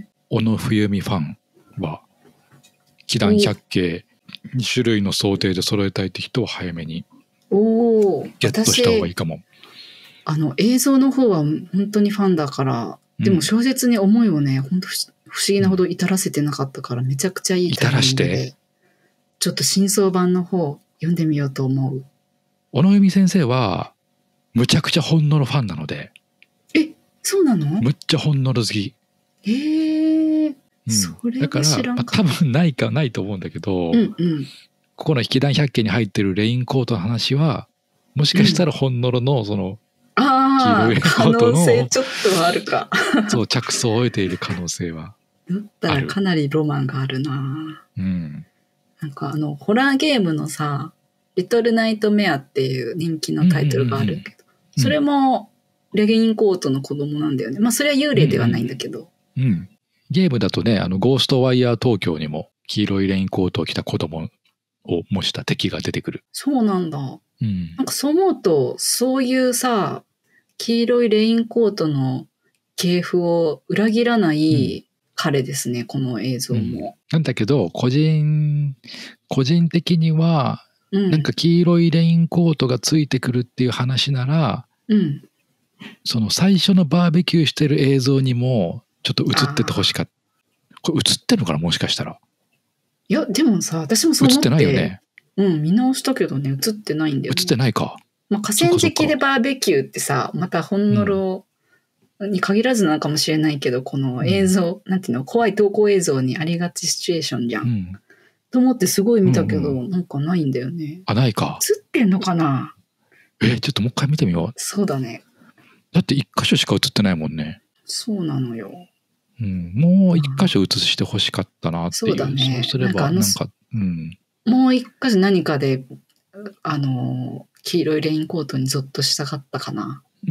小野冬美ファンは奇談百景に種類の想定で揃えたいって人は早めにゲットした方がいいかも。 あの映像の方は本当にファンだから、でも小説に思いをね、本当不思議なほど至らせてなかったからめちゃくちゃいいタイミングで、至らしてちょっと新装版の方読んでみようと思う。 小野由美先生はむちゃくちゃ本のろファンなので。 え、そうなの？ むっちゃ本のろ好き。 へー、うん、それは知らんかった。 だから多分ないかないと思うんだけど、 うんうん、 ここの奇談百景に入ってるレインコートの話はもしかしたら本のろのその黄色いレインコートの可能性ちょっとあるか。 そう、着想を得ている可能性はだったらかなりロマンがあるな。 うん。 なんかあのホラーゲームのさ、リトルナイトメアっていう人気のタイトルがあるけど、うんうんうんうん、それもレインコートの子供なんだよね。まあそれは幽霊ではないんだけど、 うんうん、ゲームだとね、あのゴーストワイヤー東京にも黄色いレインコートを着た子供を模した敵が出てくる。 そうなんだ。 うん、 なんかそう思うと、そういうさ、黄色いレインコートの系譜を裏切らない彼ですね、うん、この映像も、うん。 なんだけど、個人、個人的には、うん、なんか黄色いレインコートがついてくるっていう話なら、 うん、 その最初のバーベキューしてる映像にもちょっと映っててほしかった。これ映ってるのかな、もしかしたら。 いや、でもさ、私もそう思って。 映ってないよね。 うん、見直したけどね、映ってないんだよね。 映ってないか。 まあ、河川敷でバーベキューってさ、またほんのろに限らずなのかもしれないけど、この映像、うん、なんていうの、怖い投稿映像にありがちシチュエーションじゃん。うん、と思ってすごい見たけど、うんうん、なんかないんだよね。 あ、ないか。 映ってんのかな。 え、ちょっともう一回見てみよう。 そうだね。 だって一箇所しか映ってないもんね。 そうなのよ。 うん、もう一箇所映してほしかったなっていう。 そうだね。 そうすれば、なんか、うん。 もう一箇所何かで、あの、黄色いレインコートにゾッとしたかったかな。 うん。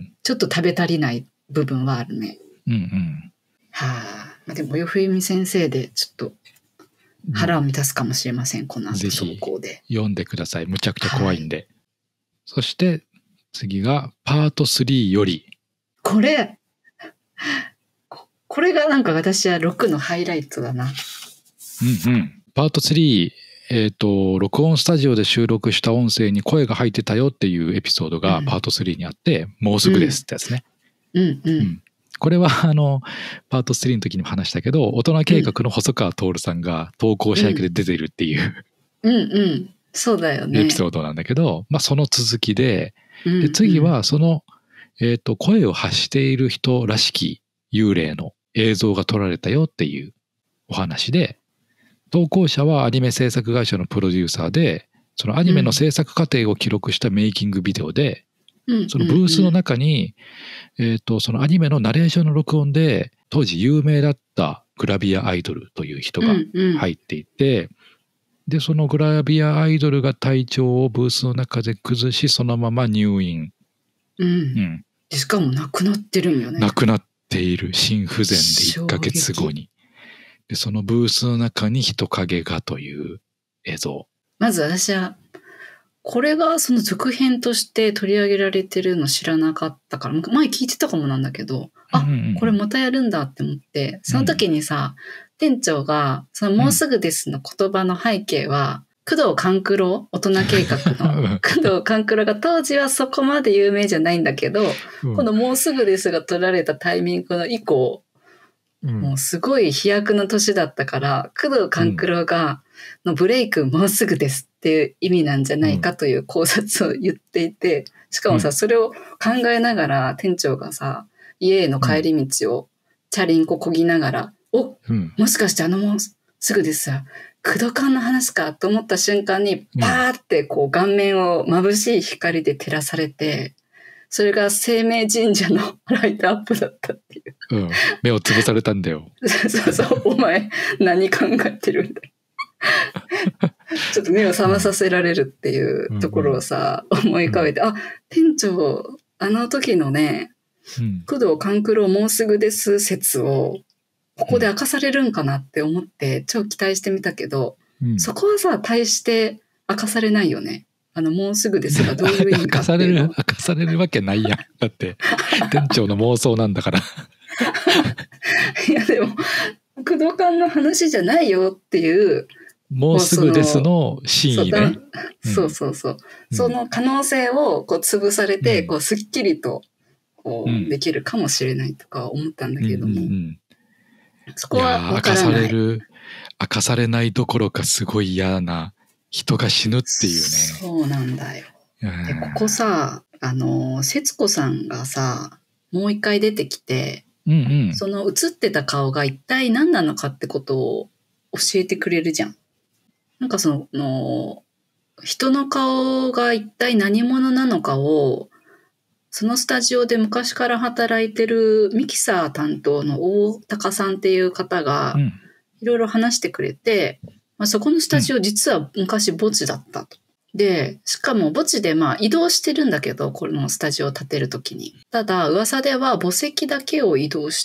ちょっと食べ足りない部分はあるね。 うんうん。 はあ。でも、よふゆみ先生で、ちょっと、腹を満たすかもしれません、うん、この後投稿で。 読んでください。むちゃくちゃ怖いんで。はい、そして、次が、パートスリーより。 これ、これがなんか私はろくのハイライトだな。 うんうん。パートスリー、えっと、録音スタジオで収録した音声に声が入ってたよっていうエピソードがパートスリーにあって、うん、もうすぐですってやつね。 うんうん。うん、 これはあの、パートスリーの時にも話したけど、大人計画の細川徹さんが投稿者役で出てるっていう、 うん、うんうん。そうだよね。 エピソードなんだけど、まあその続きで、で次はその、えっと、声を発している人らしき幽霊の映像が撮られたよっていうお話で、投稿者はアニメ制作会社のプロデューサーで、そのアニメの制作過程を記録したメイキングビデオで、うん、そのブースの中に、うんうんうん、えっと、そのアニメのナレーションの録音で、当時有名だったグラビアアイドルという人が入っていて、うんうん、で、そのグラビアアイドルが体調をブースの中で崩し、そのまま入院。 うん。うん、しかも亡くなってるんよね。 亡くなっている。心不全でいっかげつごに。で、そのブースの中に人影がという映像。 まず私は、これがその続編として取り上げられてるの知らなかったから、前聞いてたかもなんだけど、あ、うんうんうん、これまたやるんだって思って、その時にさ、うん、店長が、そのもうすぐですの言葉の背景は、うん、工藤官九郎、大人計画の工藤官九郎が当時はそこまで有名じゃないんだけど、うん、このもうすぐですが取られたタイミングの以降、うん、もうすごい飛躍の年だったから、工藤官九郎が、のブレイクもうすぐですっていう意味なんじゃないかという考察を言っていて、しかもさ、それを考えながら店長がさ、家への帰り道をチャリンコこぎながら、お、もしかしてあのもうすぐですさ、工藤官の話かと思った瞬間に、パーってこう顔面を眩しい光で照らされて、それが生命神社のライトアップだったっていう。 うん。目をつぶされたんだよ。 そうそう、お前何考えてるんだ。ちょっと目を覚まさせられるっていうところをさ、うんうん、思い浮かべて、あ、店長、あの時のね、うん、工藤官九郎もうすぐです説を、ここで明かされるんかなって思って、超期待してみたけど、うん、そこはさ、大して明かされないよね。あの、もうすぐですが、どういう意味かっていうの。 明かされる、明かされるわけないやん。だって、店長の妄想なんだから。 いや、でも、工藤官の話じゃないよっていう、 もうすぐですの真意ね。 そうそうそう。うん、その可能性をこう潰されて、うん、こうすっきりとこうできるかもしれないとか思ったんだけども。うんうんうん、そこは分からない。 いや、明かされる、明かされないどころかすごい嫌な人が死ぬっていうね。 そうなんだよ。で、ここさ、あの、節子さんがさ、もう一回出てきて、うんうん、その映ってた顔が一体何なのかってことを教えてくれるじゃん。なんかその、人の顔が一体何者なのかを、そのスタジオで昔から働いてるミキサー担当の大高さんっていう方がいろいろ話してくれて、うん、まあ、そこのスタジオ実は昔墓地だったと。で、しかも墓地でまあ移動してるんだけど、このスタジオを建てるときに。ただ噂では墓石だけを移動して、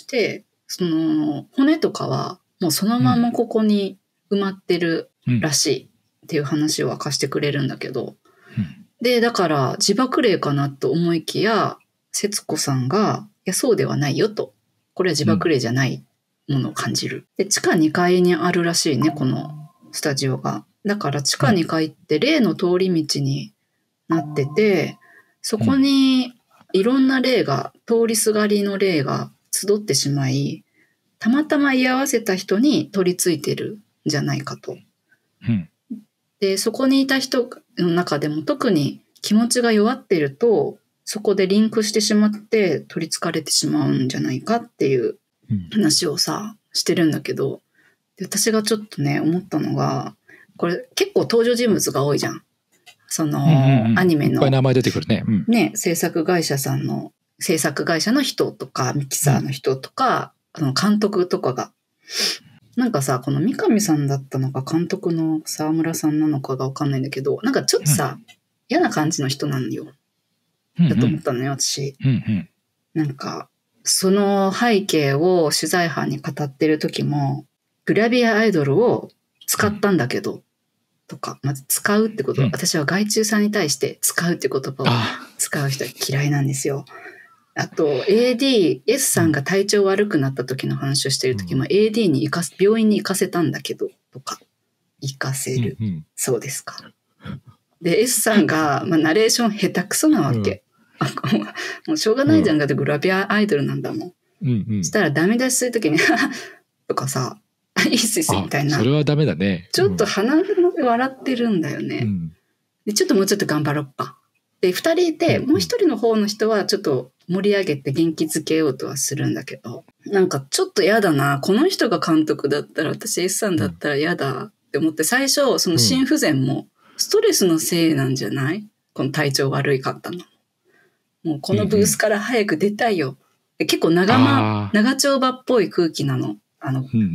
その骨とかはもうそのままここに埋まってるらしいっていう話を明かしてくれるんだけど、 で、だから自爆霊かなと思いきや、節子さんが、いや、そうではないよと。これは自爆霊じゃないものを感じる。で、地下にかいにあるらしいね、このスタジオが。だから地下にかいって霊の通り道になってて、そこにいろんな霊が、通りすがりの霊が集ってしまい、たまたま居合わせた人に取り付いてるんじゃないかと。 うん、 で、そこにいた人の中でも特に気持ちが弱っていると、そこでリンクしてしまって取り憑かれてしまうんじゃないかっていう話をさ、してるんだけど、で私がちょっとね、思ったのが、これ結構登場人物が多いじゃん。その、うんうんうん、アニメの。 いっぱい名前出てくるね。うん、 ね、制作会社さんの、制作会社の人とか、ミキサーの人とか、うん、あの監督とかが。なんかさ、この三上さんだったのか、監督の沢村さんなのかがわかんないんだけど、なんかちょっとさ、うん、嫌な感じの人なんよ。 うんうん、 だと思ったのよ、私。 うんうん、 なんか、その背景を取材班に語ってる時も、グラビアアイドルを使ったんだけど、うん、とか、まず使うってこと、うん、私は外注さんに対して使うって言葉を使う人は嫌いなんですよ。あと エーディー、S さんが体調悪くなった時の話をしてる時も、うん、エーディー に行かせ、病院に行かせたんだけど、とか、行かせる。うんうん、そうですか。で、S さんが、まあ、ナレーション下手くそなわけ。うん、もうしょうがないじゃんかって、グラビアアイドルなんだもん。うんうん、したらダメ出しする時に、とかさ、いいっすいっすみたいな。 それはダメだね。 ちょっと鼻で笑ってるんだよね。うん、でちょっともうちょっと頑張ろうか。で、二人いて、もう一人の方の人はちょっと盛り上げて元気づけようとはするんだけど、なんかちょっと嫌だな。この人が監督だったら、私 S さんだったら嫌だって思って、最初、その心不全もストレスのせいなんじゃない？この体調悪いかったの。もうこのブースから早く出たいよ。で結構長間、長丁場っぽい空気なの。あの、うんうんうん、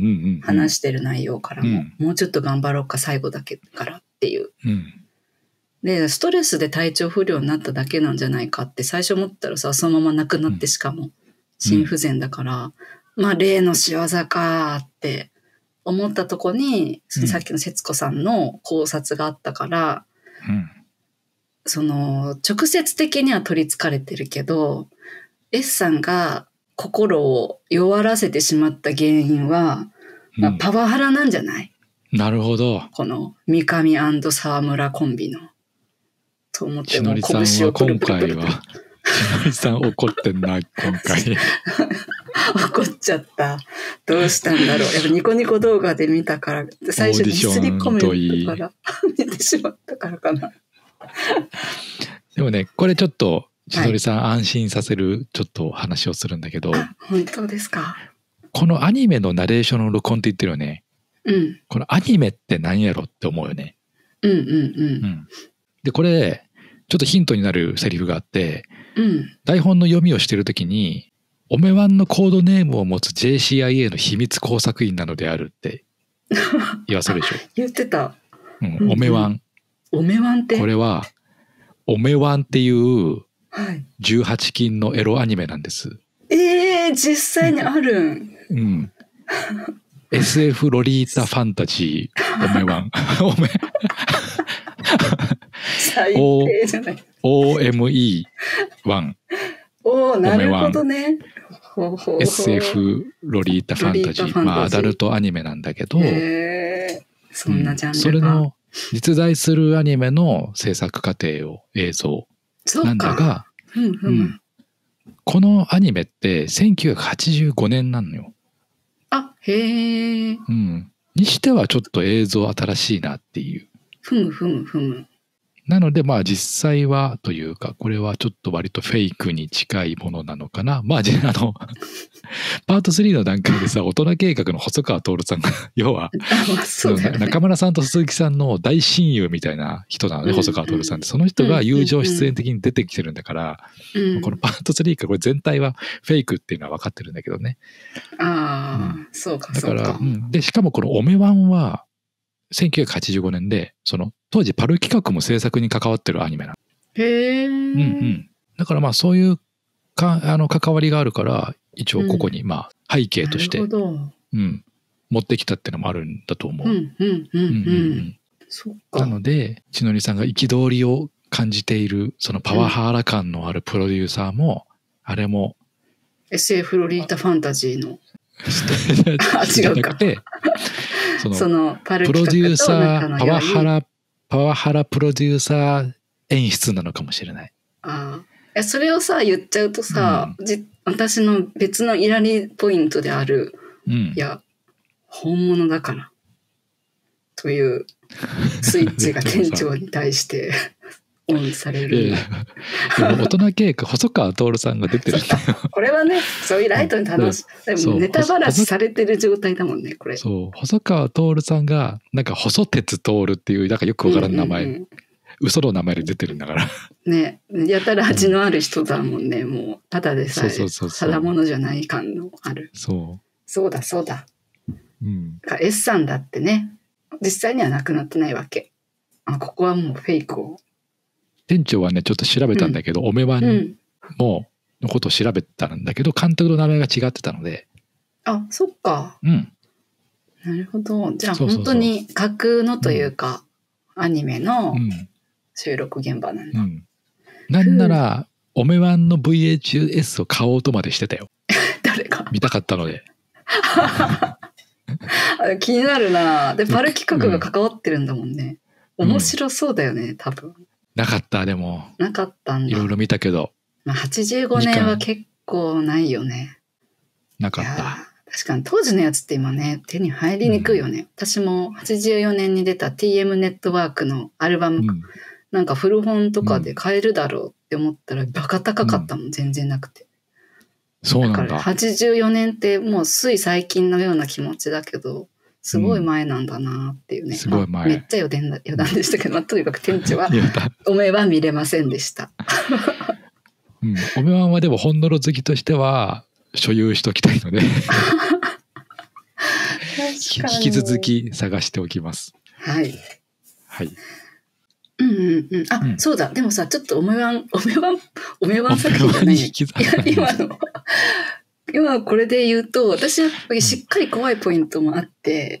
話してる内容からも、うん、もうちょっと頑張ろうか、最後だけからっていう。うんで、ストレスで体調不良になっただけなんじゃないかって最初思ったらさ、そのまま亡くなってしかも心不全だから、うん、まあ例の仕業かって思ったとこに、うん、さっきの節子さんの考察があったから、うん、その直接的には取り憑かれてるけど、S さんが心を弱らせてしまった原因は、まあ、パワハラなんじゃない？ うん、なるほど。 この三上&沢村コンビの。と思っても拳をプルプルプルプル。しのりさんは怒ってんな、今回。 怒っちゃった。どうしたんだろう。やっぱニコニコ動画で見たから、最初にすり込めたから見てしまったからかな。 でもね、これちょっとしのりさん安心させるちょっと話をするんだけど、 はい、本当ですか。 このアニメのナレーションの録音って言ってるよね。 うん。 このアニメって何やろって思うよね。 うんうんうん。うんで、これ、ちょっとヒントになるセリフがあって、 うん、 台本の読みをしているときに、オメワンのコードネームを持つ ジェイシーアイエー の秘密工作員なのであるって言わせるでしょ。 言ってた。 うん、オメワン。 オメワンって？ これは、オメワンっていうじゅうはち禁のエロアニメなんです。はい、 えー、実際にあるん？ うん。エスエフ ロリータファンタジー、オメワン。オメ最低じゃない。 オーエムイーワン。 おー、なるほどね。 エスエフ ロリータファンタジー。まあ、アダルトアニメなんだけど、 へー、そんなジャンルが、うん、 それの実在するアニメの制作過程を映像なんだが、 うんうんうん、 このアニメってせんきゅうひゃくはちじゅうごねんなのよ。 あ、へー。 うん。にしてはちょっと映像新しいなっていう。 ふむふむふむ。 なのでまあ実際はというか、これはちょっと割とフェイクに近いものなのかな。まあ、あの、パートスリーの段階でさ、大人計画の細川徹さんが、要は、ね、中村さんと鈴木さんの大親友みたいな人なのね、うん、細川徹さんって。その人が友情出演的に出てきてるんだから、うん、このパートスリーからこれ全体はフェイクっていうのは分かってるんだけどね。 ああ、うん、そうかそうか。 だから、うん、で、しかもこのオメワンは、せんきゅうひゃくはちじゅうごねんで、その、当時パル企画も制作に関わってるアニメなの。 へー。 うんうん。だからまあそういうか、あの、関わりがあるから、一応ここにまあ背景として、うん、うん、持ってきたってのもあるんだと思う。 うんうんうんうん。そっか。 なので、千鳥さんが憤りを感じているそのパワハラ感のあるプロデューサーも、うん、あれもエスエフ ロリータファンタジーの人あ違うかそのそのパルプロデューサーパワハラパワハラプロデューサー演出なのかもしれない。 ああ、それをさ言っちゃうとさ、うん、じ私の別のイラリポイントである、うん、いや本物だからというスイッチが店長に対してオンされる。いやいやでも大人計画細川徹さんが出てるんだよこれはねそういうライトに楽しい、でもネタばらしされてる状態だもんねこれ。 そう細川徹さんがなんか細鉄徹っていうなんかよくわからん名前、うんうんうん、嘘の名前で出てるんだからね、 やたら味のある人だもんね、うん、もうただでさえただものじゃない感のある。 そうそうだそうだ、 うん、 S さんだってね実際には亡くなってないわけ。あここはもうフェイクを。 店長はねちょっと調べたんだけど、うん、オメワンものことを調べたんだけど監督の名前が違ってたので。 あそっか、 うん、 なるほど。じゃあ本当に架空のというか、うん、アニメの収録現場なんだ、うん、 なんならオメワンの ブイエイチエス を買おうとまでしてたよ誰か見たかったので気になるな。でパル企画が関わってるんだもんね、うん、面白そうだよね多分。 なかったでもなかったんだ。 いろいろ見たけど、 まあ、はちじゅうごねんは結構ないよね。 なかった。 確かに当時のやつって今ね手に入りにくいよね、うん、私もはちじゅうよねんに出た ティーエム ネットワークのアルバム、うん、なんか古本とかで買えるだろうって思ったらバカ高かったもん、うん、全然なくて。 そうなんだ。 だからはちじゅうよねんってもうつい最近のような気持ちだけどすごい前なんだなっていうね、うん、 すごい前、 まあ、めっちゃ余談だ余談でしたけど、まあ、とにかく店長はおめは見れませんでしたうん、おめわんはでも本のろ好きとしては所有しときたいので引き続き探しておきます。 はいはいうんうんうん、あ、うん、そうだ。でもさちょっとおめわんおめわんおめわん作品じゃない、いや今の今これで言うと私やっぱりしっかり怖いポイントもあって、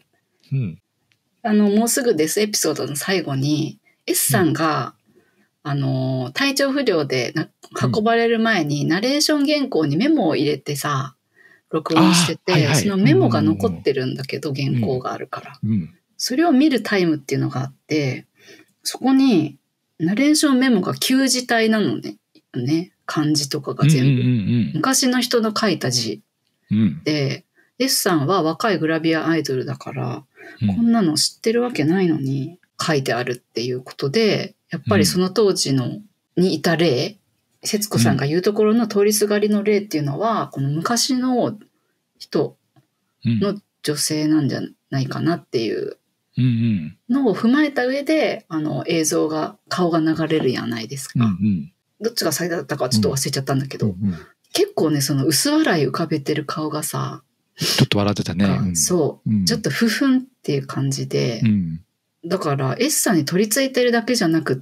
うん、 あのもうすぐですエピソードの最後に S さんが、うん、あの体調不良で運ばれる前にナレーション原稿にメモを入れてさ録音してて、はいはい、そのメモが残ってるんだけど、うん、原稿があるから、 うん、 それを見るタイムっていうのがあってそこにナレーションメモが旧字体なのね、ね漢字とかが全部、うんうんうん、昔の人の書いた字、 うん、 で S さんは若いグラビアアイドルだから、うん、こんなの知ってるわけないのに書いてあるっていうことでやっぱりその当時のにいた例、節子さんが言うところの通りすがりの例っていうのはこの昔の人の女性なんじゃないかなっていうのを踏まえた上であの映像が顔が流れるやないですか、 うんうん、 どっちが最大だったかちょっと忘れちゃったんだけど、 うんうん、 結構ねその薄笑い浮かべてる顔がさちょっと笑ってたね、うん、 そう、うん、ちょっとふふんっていう感じで、 うん、 だから S さんに取り付いてるだけじゃなくって、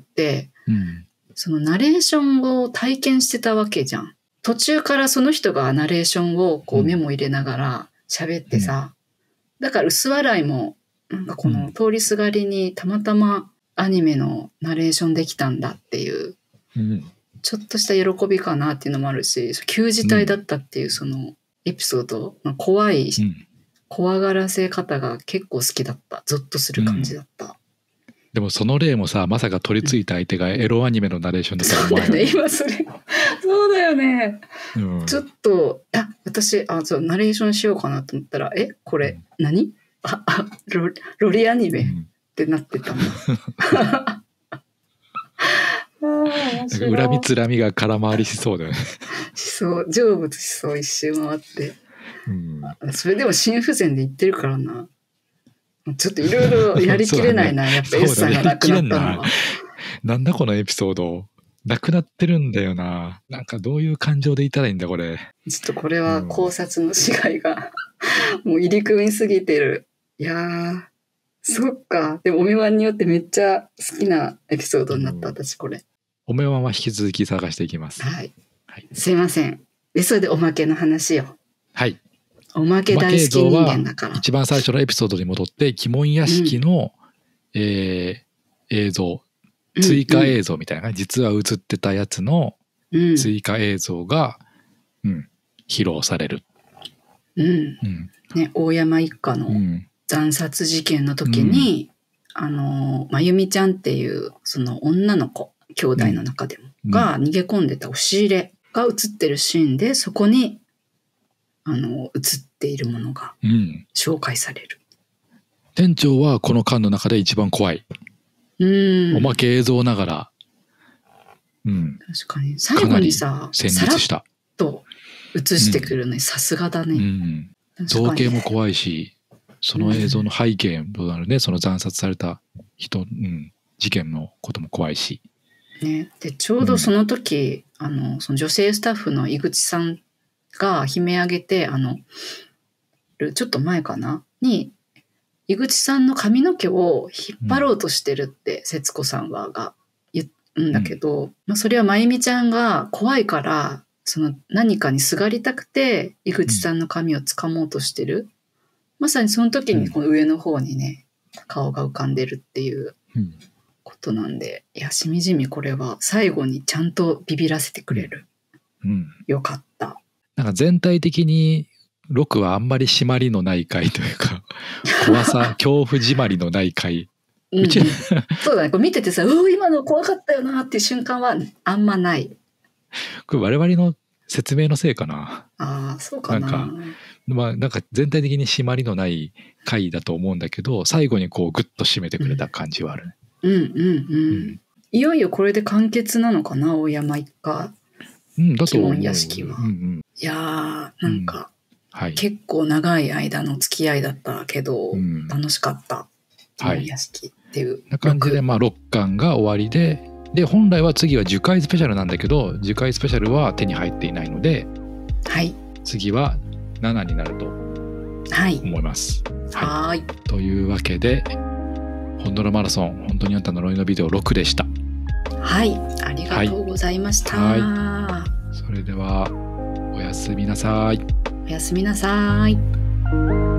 うん、 そのナレーションを体験してたわけじゃん。途中からその人がナレーションをこうメモ入れながら喋ってさ、うん、だから薄笑いもなんかこの通りすがりにたまたまアニメのナレーションできたんだっていう、 うん、 ちょっとした喜びかなっていうのもあるし旧字体だったっていうそのエピソード、まあ、怖い、うん、怖がらせ方が結構好きだった。ゾッとする感じだった、うん、 でもその例もさまさか取り付いた相手がエロアニメのナレーションだったらそうだよね今それそうだよね、 うん、 ちょっとあ私あそうナレーションしようかなと思ったらえこれ何ああ ロ, ロリアニメ、うん、ってなってたの恨みつらみが空回りしそうだよねしそう成仏しそう一周回って、 うん、 それでも心不全で言ってるからなちょっといろいろやりきれないな、ね、やっぱ S さんが亡くなったのは、 ね、なんだこのエピソード亡くなってるんだよな。なんかどういう感情でいたらいいんだこれ。 ちょっとこれは考察のしがいが、うん、もう入り組みすぎてる。いやーそっか。でもおめわんによってめっちゃ好きなエピソードになった、うん、私これ。 おめわんは引き続き探していきます。 はい。はい、すいません。でそれでおまけの話を。 はい。 おまけ大好き人間だから。 一番最初のエピソードに戻って鬼門屋敷の、うん、えー、映像追加映像みたいな、うんうん、実は映ってたやつの追加映像が、うん、披露される。 うんうんね、大山一家の惨殺事件の時に、うん、あのまゆみちゃんっていうその女の子兄弟の中でも、うん、が逃げ込んでた押し入れが映ってるシーンで、そこにあの映っているものが紹介される、 うん、店長はこの間の中で一番怖い。うんおまけ映像ながら、うん、 確かに最後にさ戦慄したさらっと映してくるのにさすがだね、 うんうん、造形も怖いし、その映像の背景どうなるね、その惨殺された人、うん、事件のことも怖いし、 ね、でちょうどその時、うん、あのその女性スタッフの井口さんが悲鳴上げて、あのちょっと前かなに井口さんの髪の毛を引っ張ろうとしてるって節子さんはが言うんだけど、うんまあ、それはまゆみちゃんが怖いからその何かにすがりたくて井口さんの髪を掴もうとしてる、うん、まさにその時にこの上の方にね顔が浮かんでるっていうことなんで、いやしみじみこれは最後にちゃんとビビらせてくれる、うん、よかった。 なんか全体的にろくはあんまり締まりのない回というか怖さ恐怖締まりのない回、 うん、うちそうだね、こう見ててさ、うー今の怖かったよなっていう瞬間はあんまない。 これ我々の説明のせいかな。 ああそうかな。 なんかまあなんか全体的に締まりのない回だと思うんだけど、最後にこうグッと締めてくれた感じはあるね、 うん、うんうんうん、うん、いよいよこれで完結なのかな、大山一家鬼門屋敷は、うんうん、いやーなんか、うんはい、結構長い間の付き合いだったけど、うん、楽しかった鬼門屋敷っていう、はい、 な感じで、まあ、ろっかんが終わりで、で本来は次は樹海スペシャルなんだけど、樹海スペシャルは手に入っていないので、 はい、 次はななになると思います。 はい、はい、 というわけでホンドラマラソン本当にあんた呪いのビデオろくでした。 はい、ありがとうございました、 はいはい、それではおやすみなさい。 おやすみなさい。